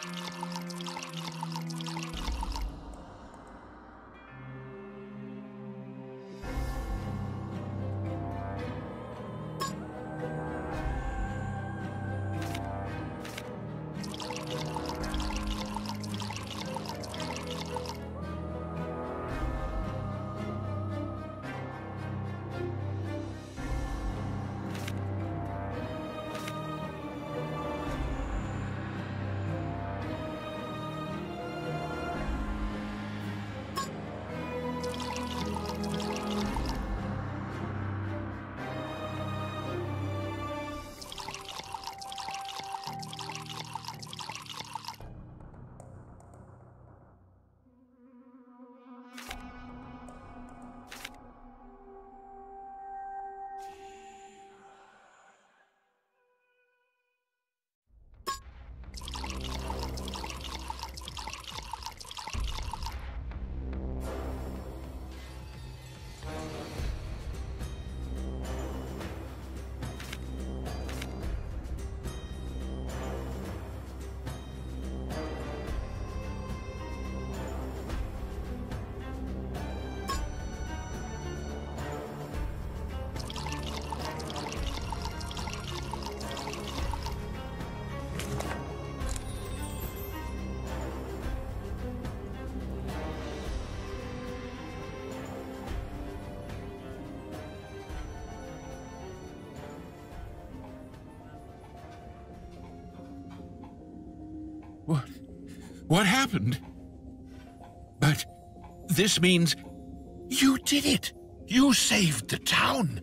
What happened? But this means you did it. You saved the town.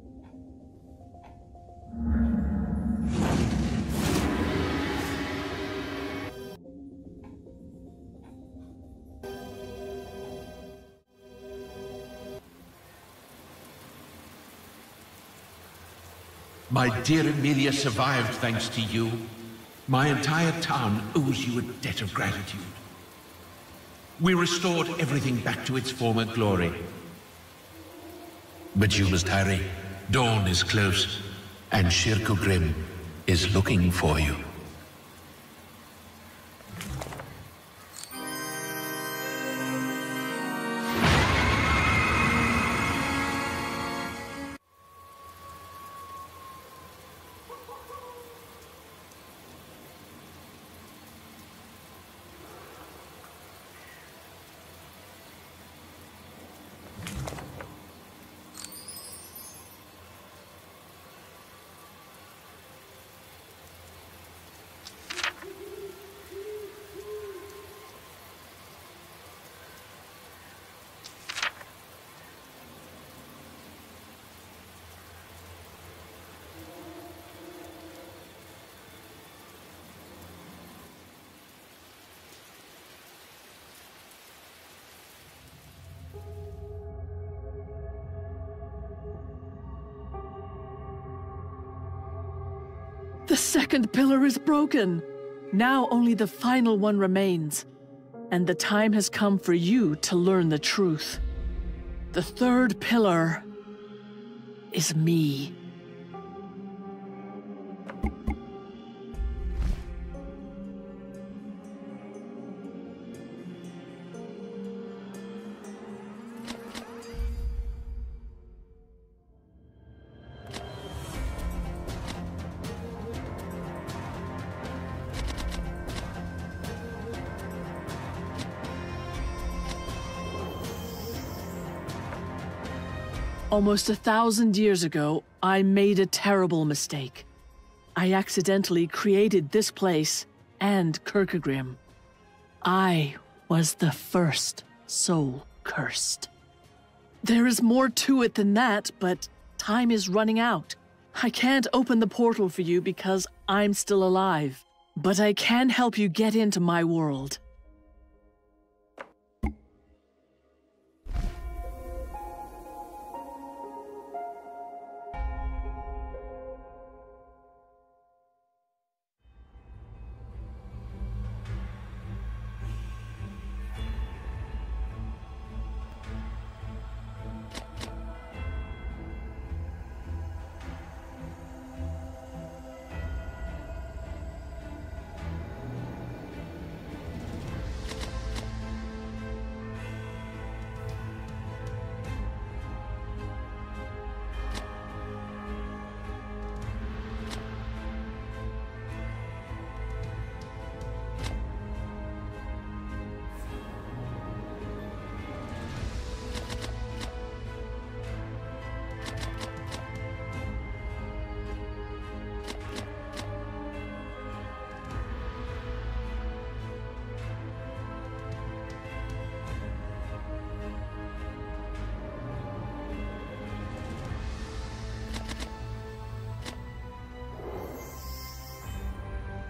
My dear Amelia survived thanks to you. My entire town owes you a debt of gratitude. We restored everything back to its former glory. But you must hurry. Dawn is close, and Kyrkogrimm is looking for you. The second pillar is broken. Now only the final one remains. And the time has come for you to learn the truth. The third pillar is me. Almost 1,000 years ago, I made a terrible mistake. I accidentally created this place and Kyrkogrimm. I was the first soul cursed. There is more to it than that, but time is running out. I can't open the portal for you because I'm still alive, but I can help you get into my world.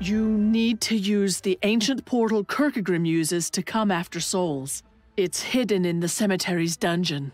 You need to use the ancient portal Kyrkogrimm uses to come after souls. It's hidden in the cemetery's dungeon.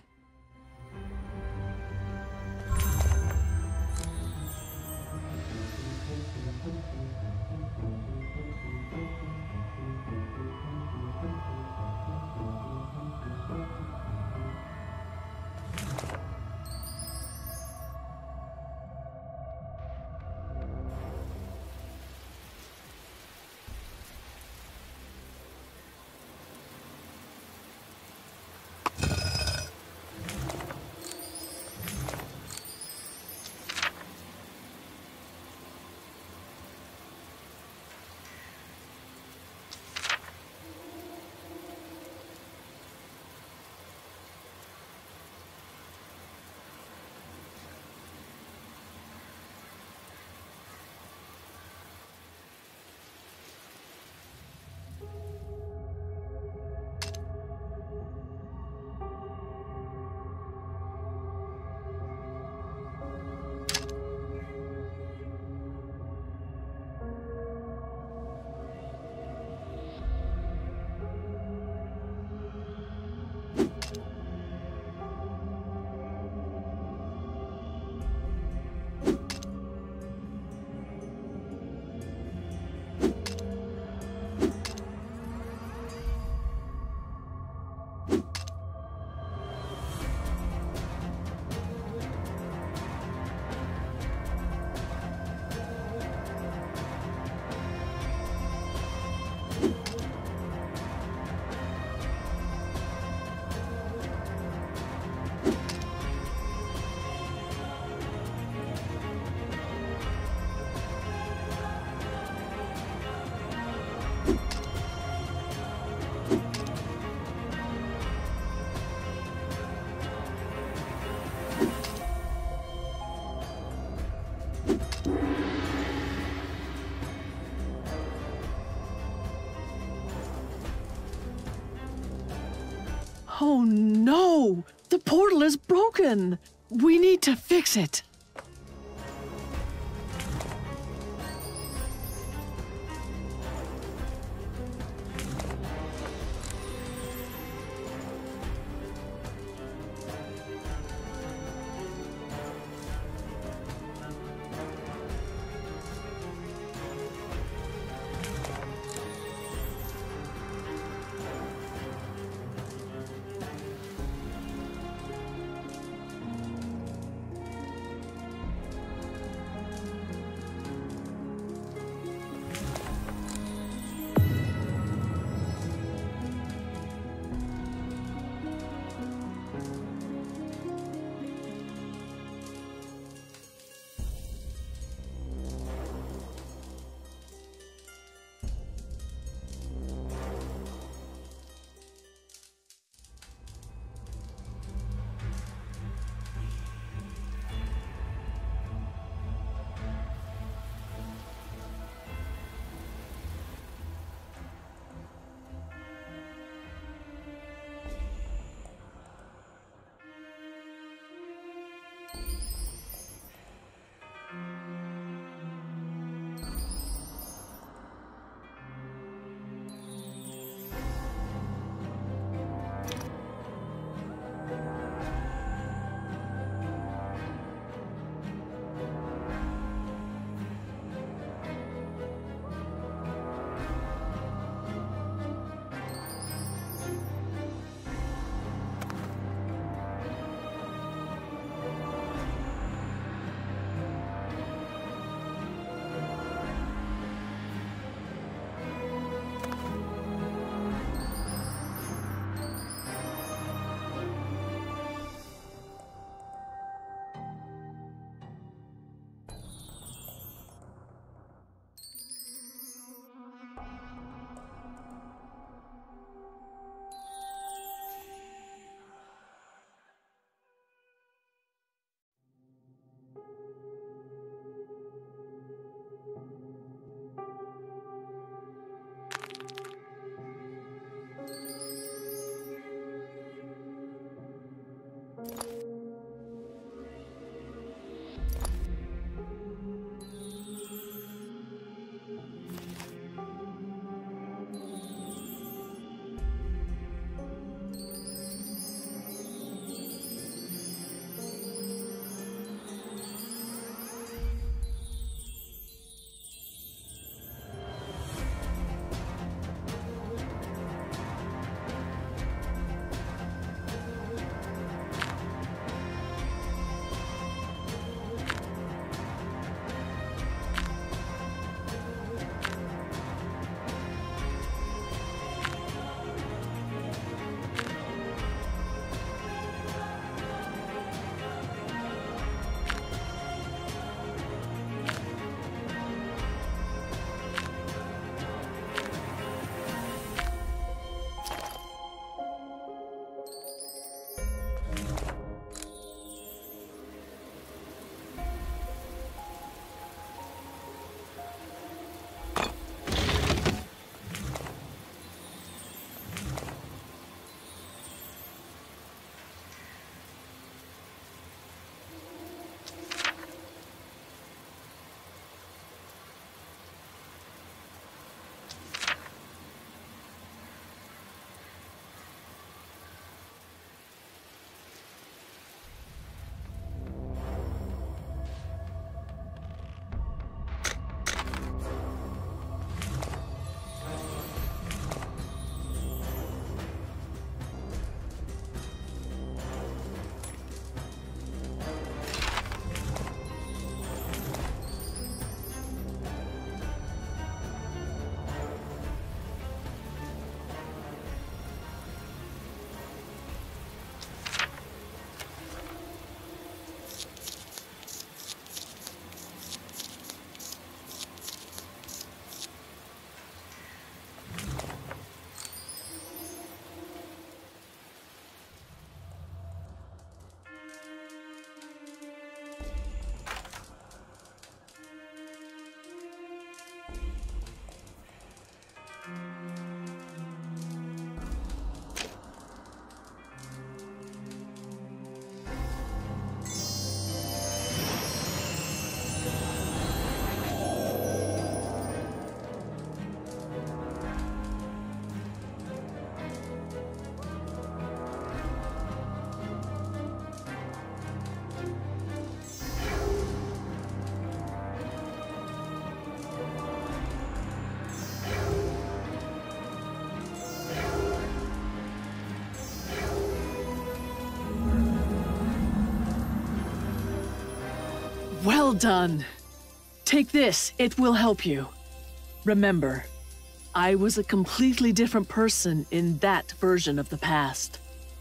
Oh no! The portal is broken! We need to fix it! Well done. Take this, it will help you. Remember, I was a completely different person in that version of the past.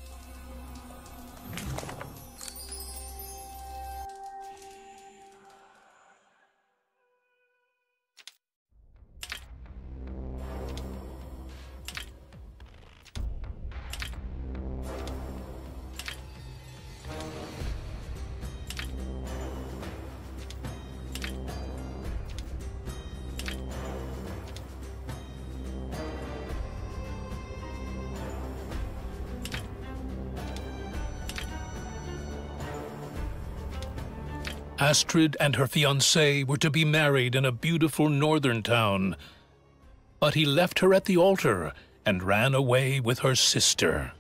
Astrid and her fiancé were to be married in a beautiful northern town, but he left her at the altar and ran away with her sister.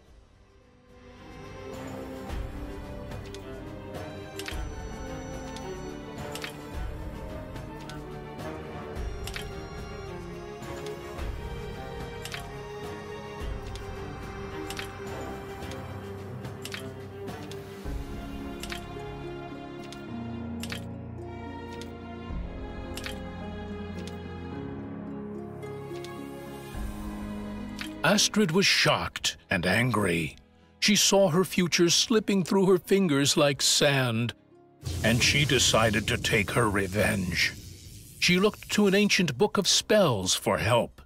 Astrid was shocked and angry. She saw her future slipping through her fingers like sand, and she decided to take her revenge. She looked to an ancient book of spells for help.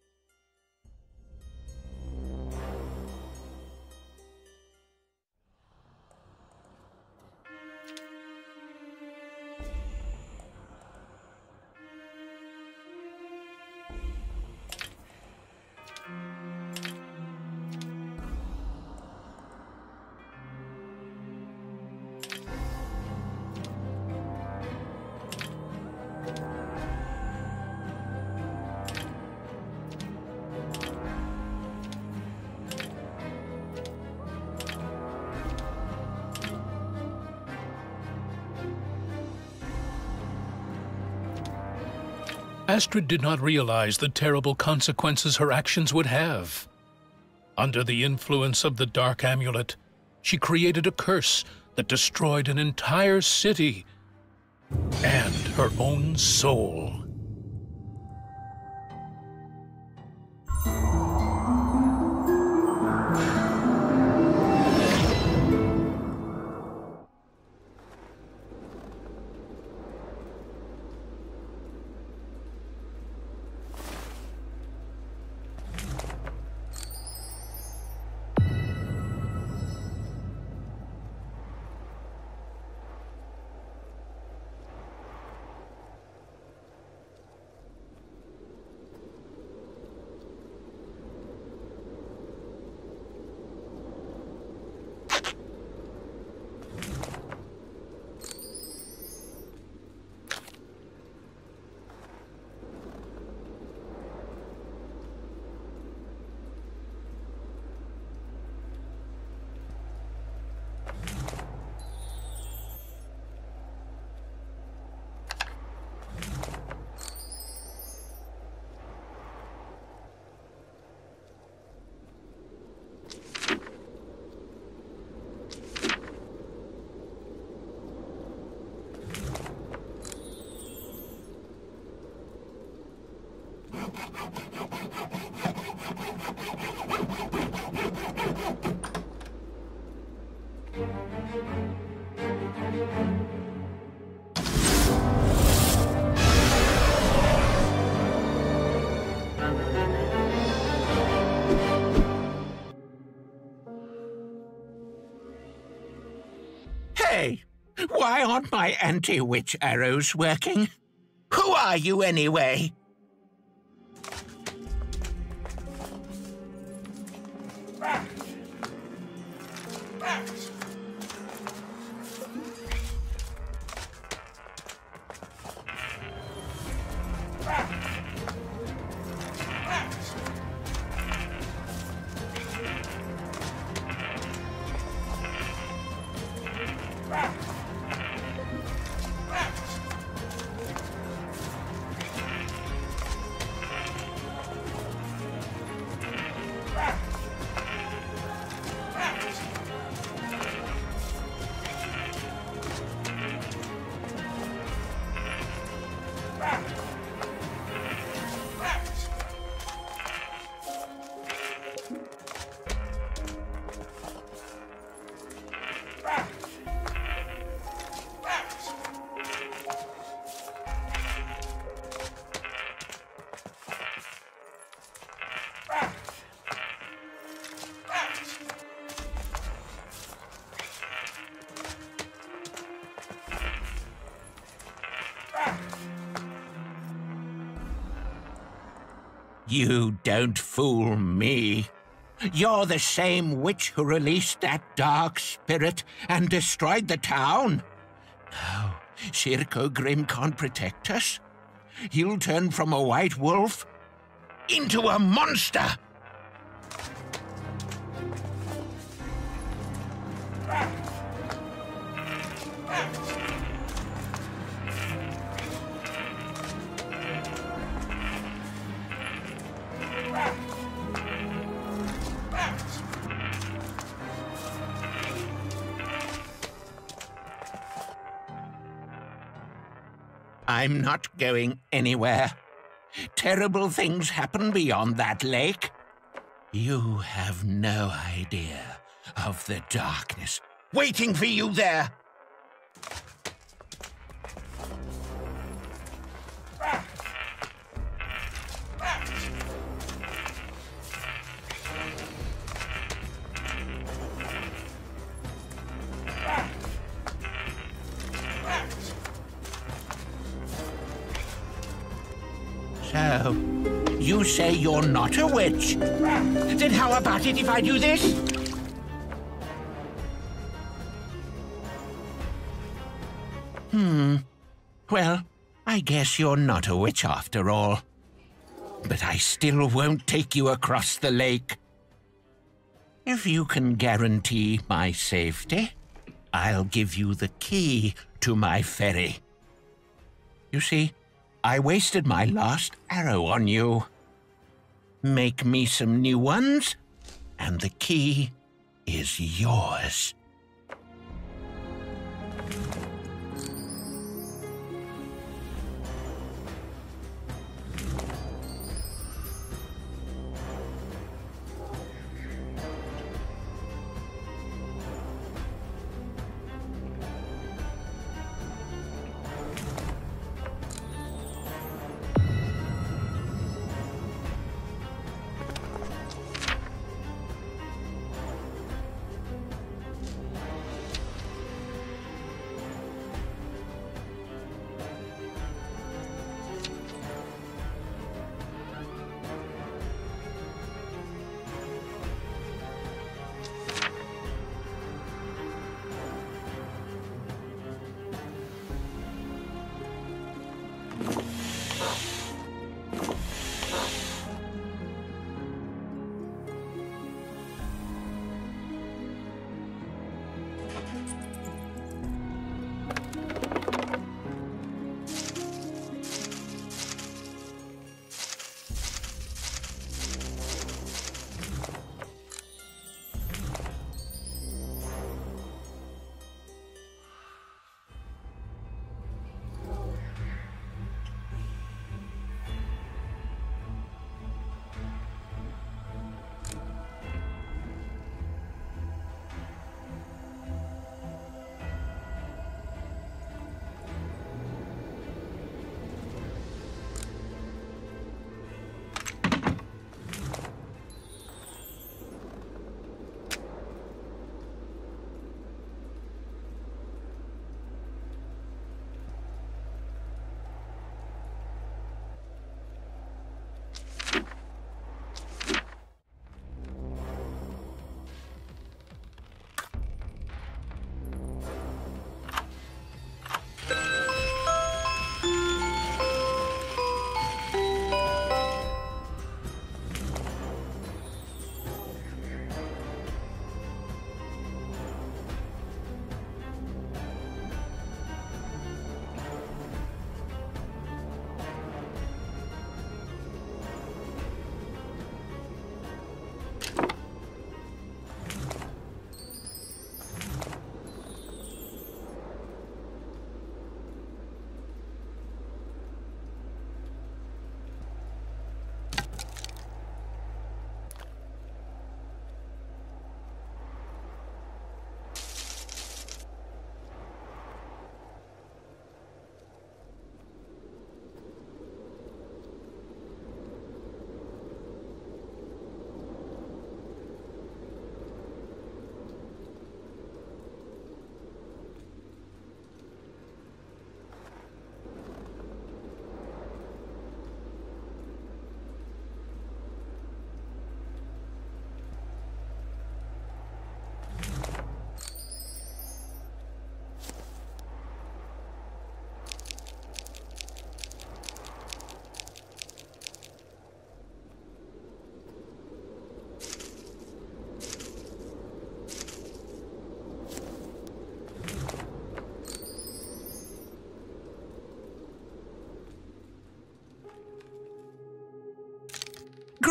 Astrid did not realize the terrible consequences her actions would have. Under the influence of the dark amulet, she created a curse that destroyed an entire city and her own soul. Hey, why aren't my anti-witch arrows working? Who are you anyway? You don't fool me. You're the same witch who released that dark spirit and destroyed the town. Now, Kyrkogrimm can't protect us. He'll turn from a white wolf into a monster. I'm not going anywhere. Terrible things happen beyond that lake. You have no idea of the darkness waiting for you there. So, you say you're not a witch? Then how about it if I do this? Well, I guess you're not a witch after all. But I still won't take you across the lake. If you can guarantee my safety, I'll give you the key to my ferry. You see, I wasted my last arrow on you. Make me some new ones, and the key is yours.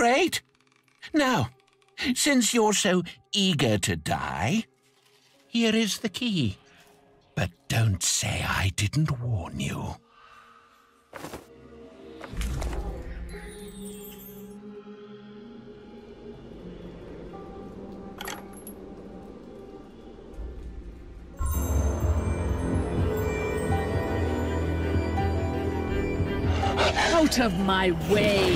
Great. Now, since you're so eager to die, here is the key. But don't say I didn't warn you. Out of my way!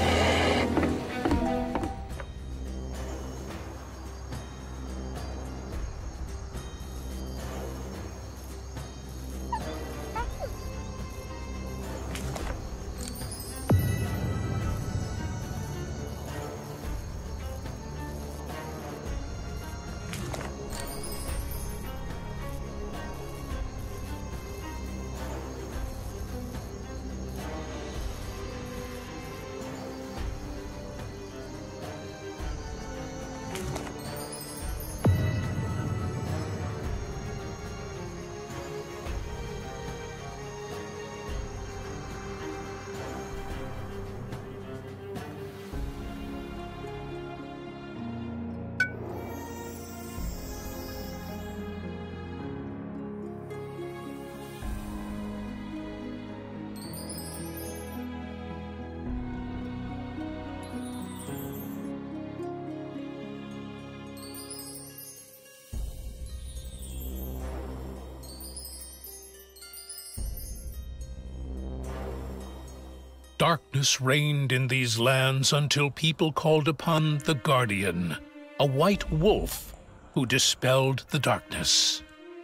Darkness reigned in these lands until people called upon the Guardian, a white wolf who dispelled the darkness.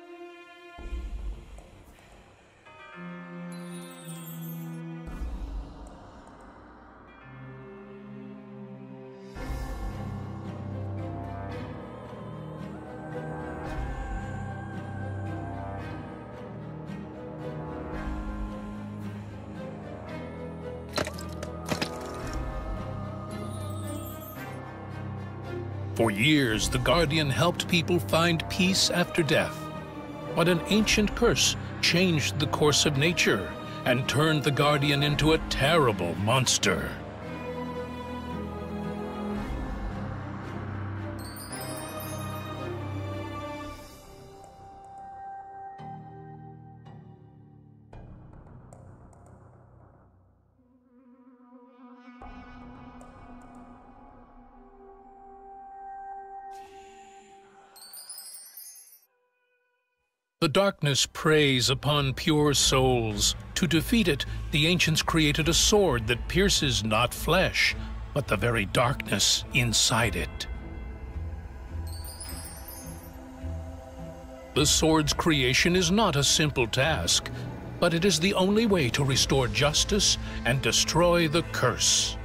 For years, the Guardian helped people find peace after death. But an ancient curse changed the course of nature and turned the Guardian into a terrible monster. The darkness preys upon pure souls. To defeat it, the ancients created a sword that pierces not flesh, but the very darkness inside it. The sword's creation is not a simple task, but it is the only way to restore justice and destroy the curse.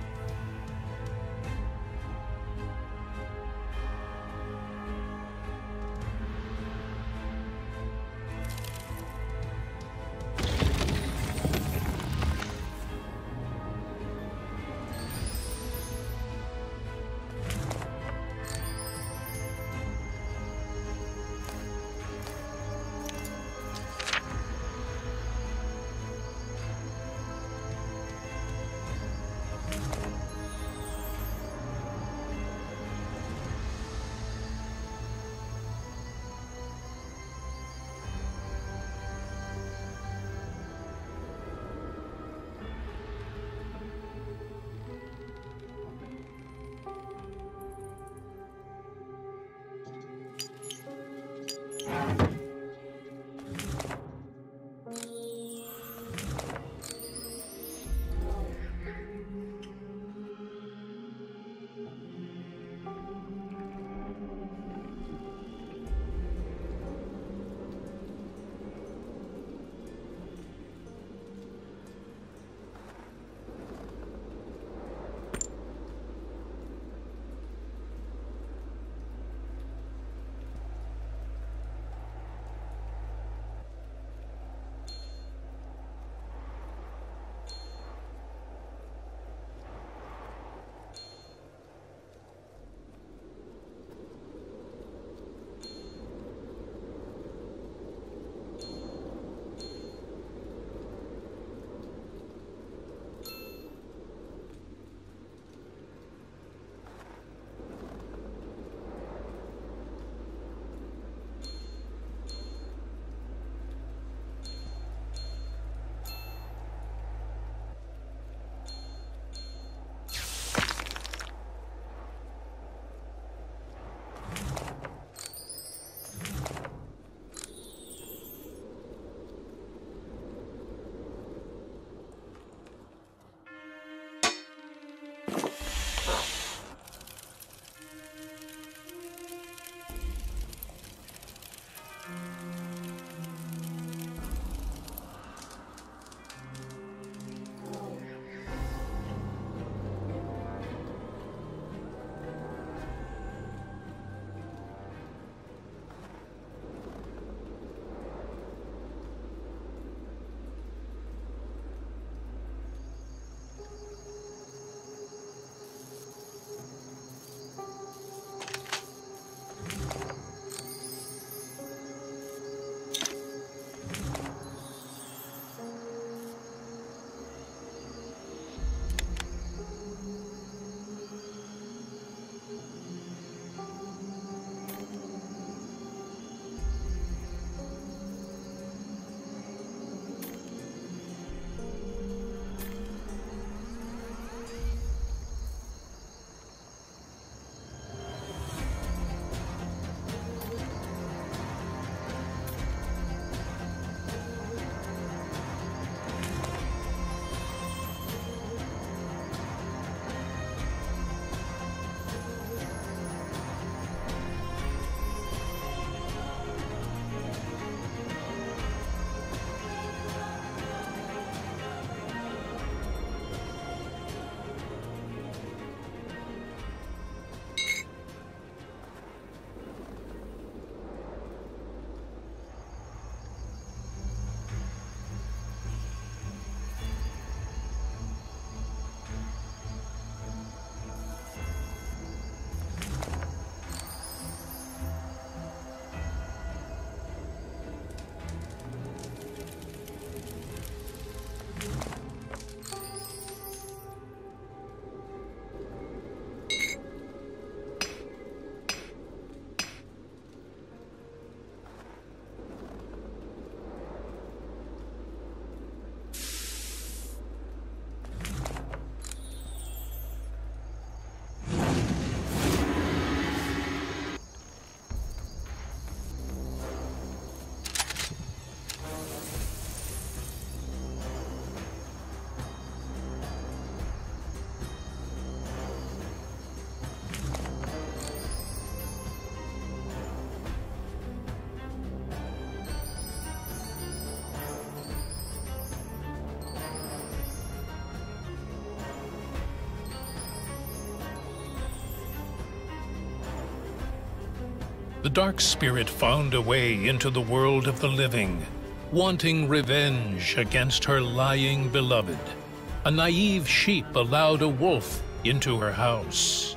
the dark spirit found a way into the world of the living, wanting revenge against her lying beloved. A naive sheep allowed a wolf into her house.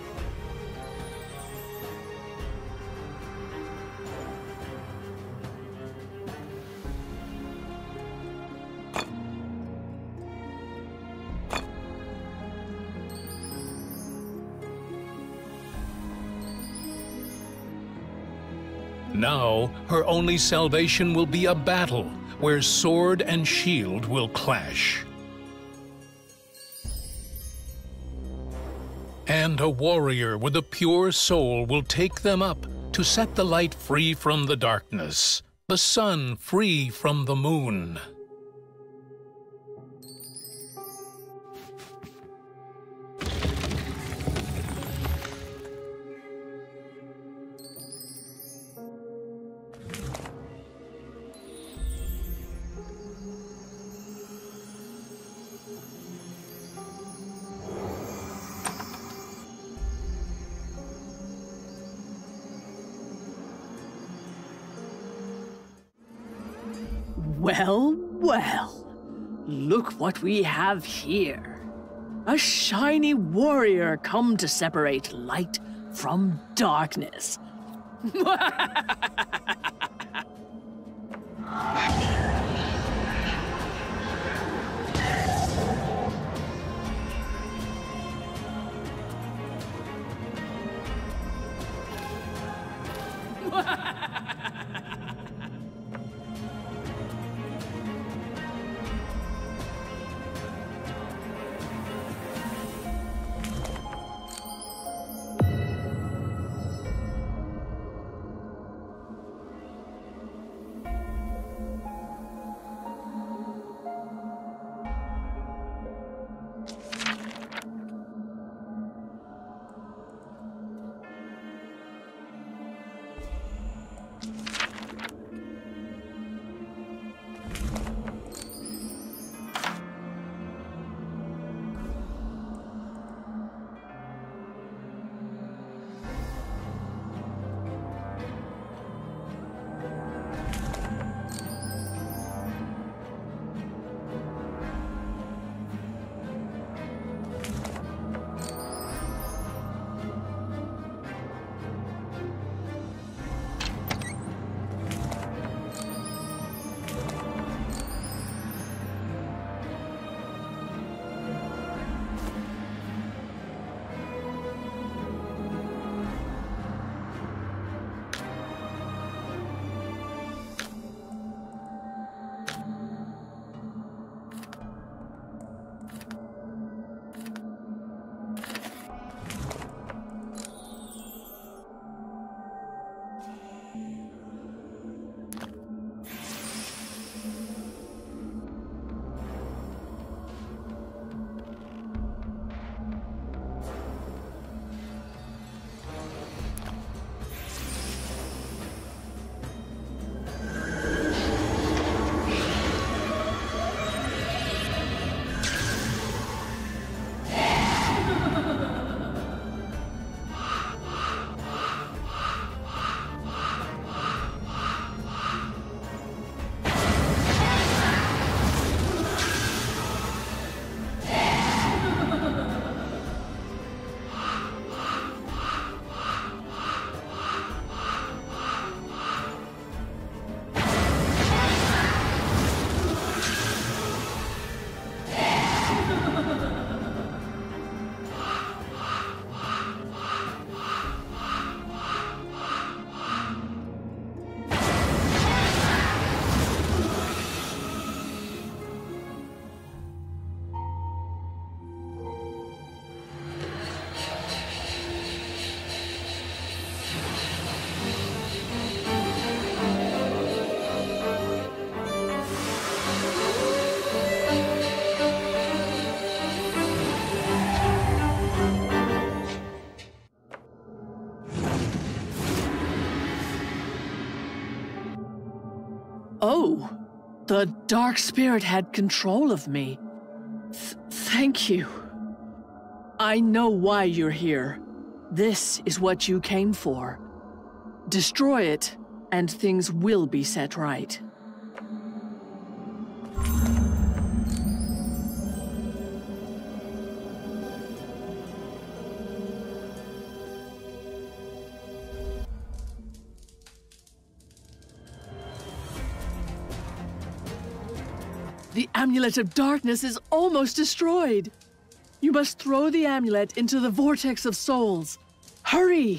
Now, her only salvation will be a battle where sword and shield will clash. And a warrior with a pure soul will take them up to set the light free from the darkness, the sun free from the moon. Well, well, look what we have here. A shiny warrior come to separate light from darkness. Oh, the dark spirit had control of me. Thank you. I know why you're here. This is what you came for. Destroy it, and things will be set right. The Amulet of Darkness is almost destroyed. You must throw the amulet into the Vortex of Souls. Hurry!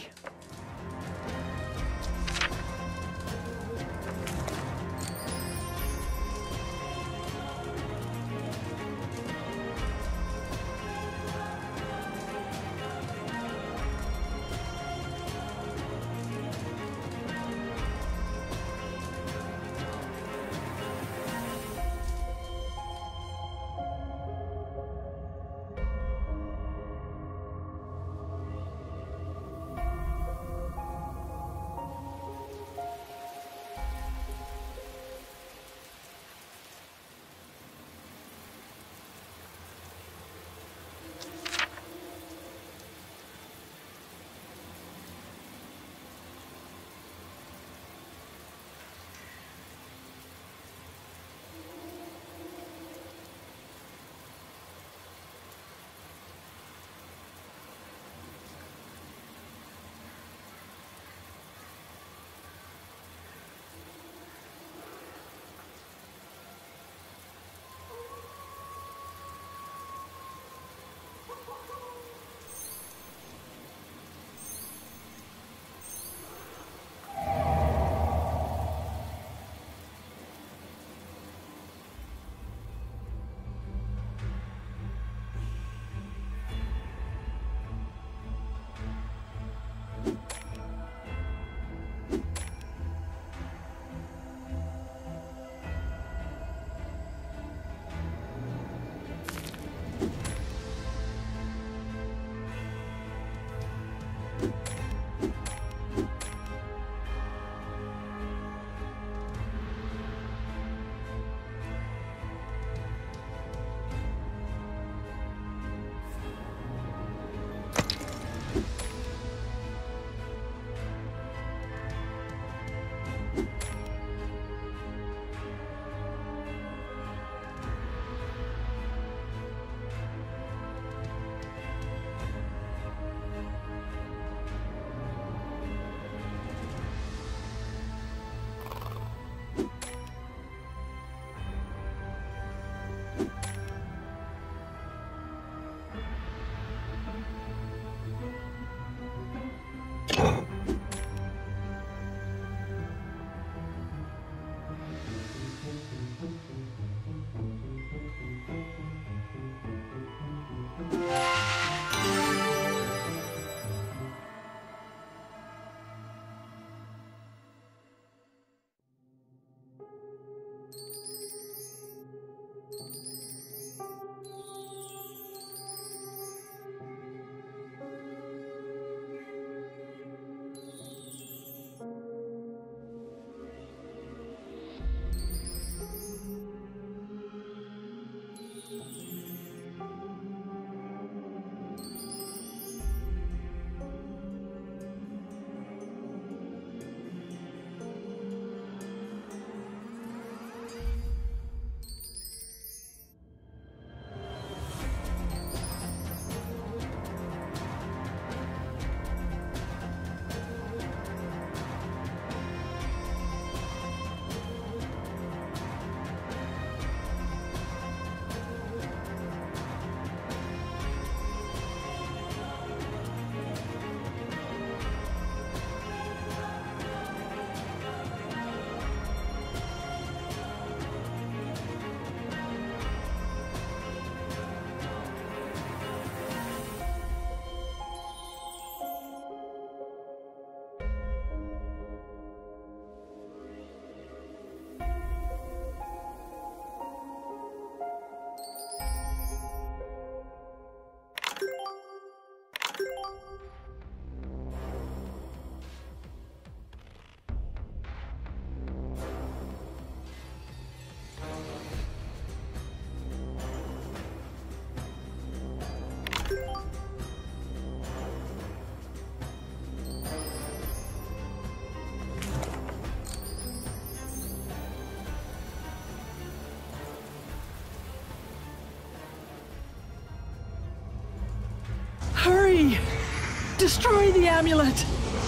Destroy the amulet!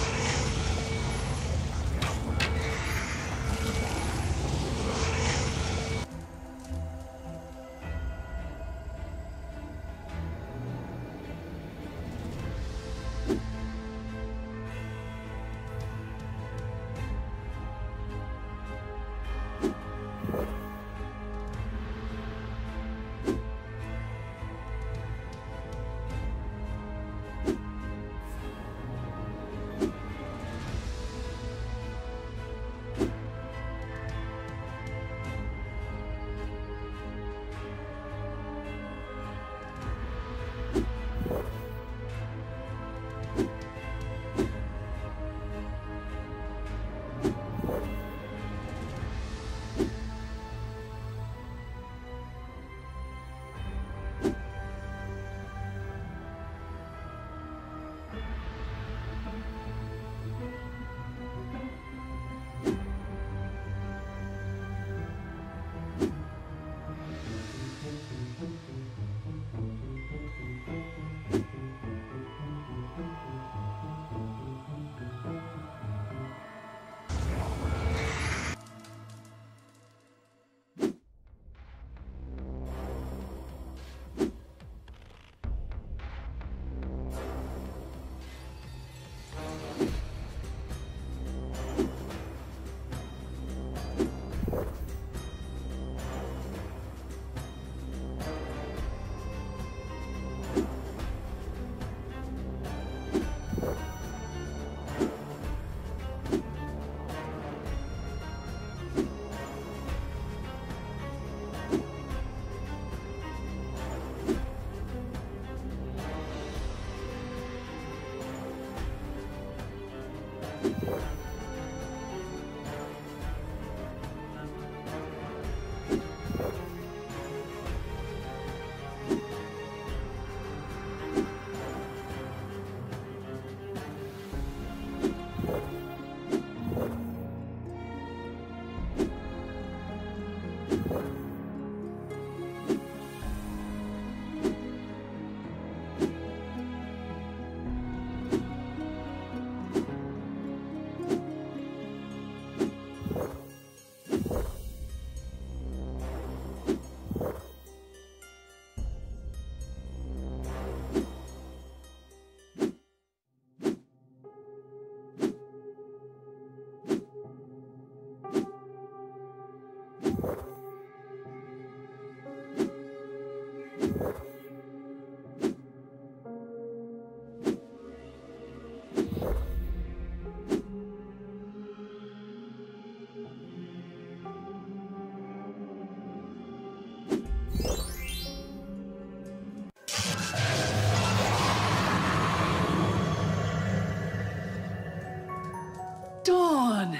Dawn!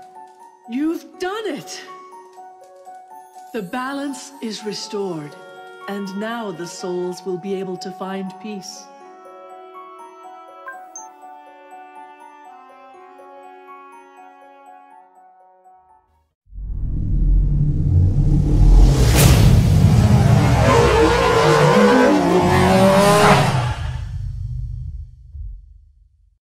You've done it! The balance is restored, and now the souls will be able to find peace.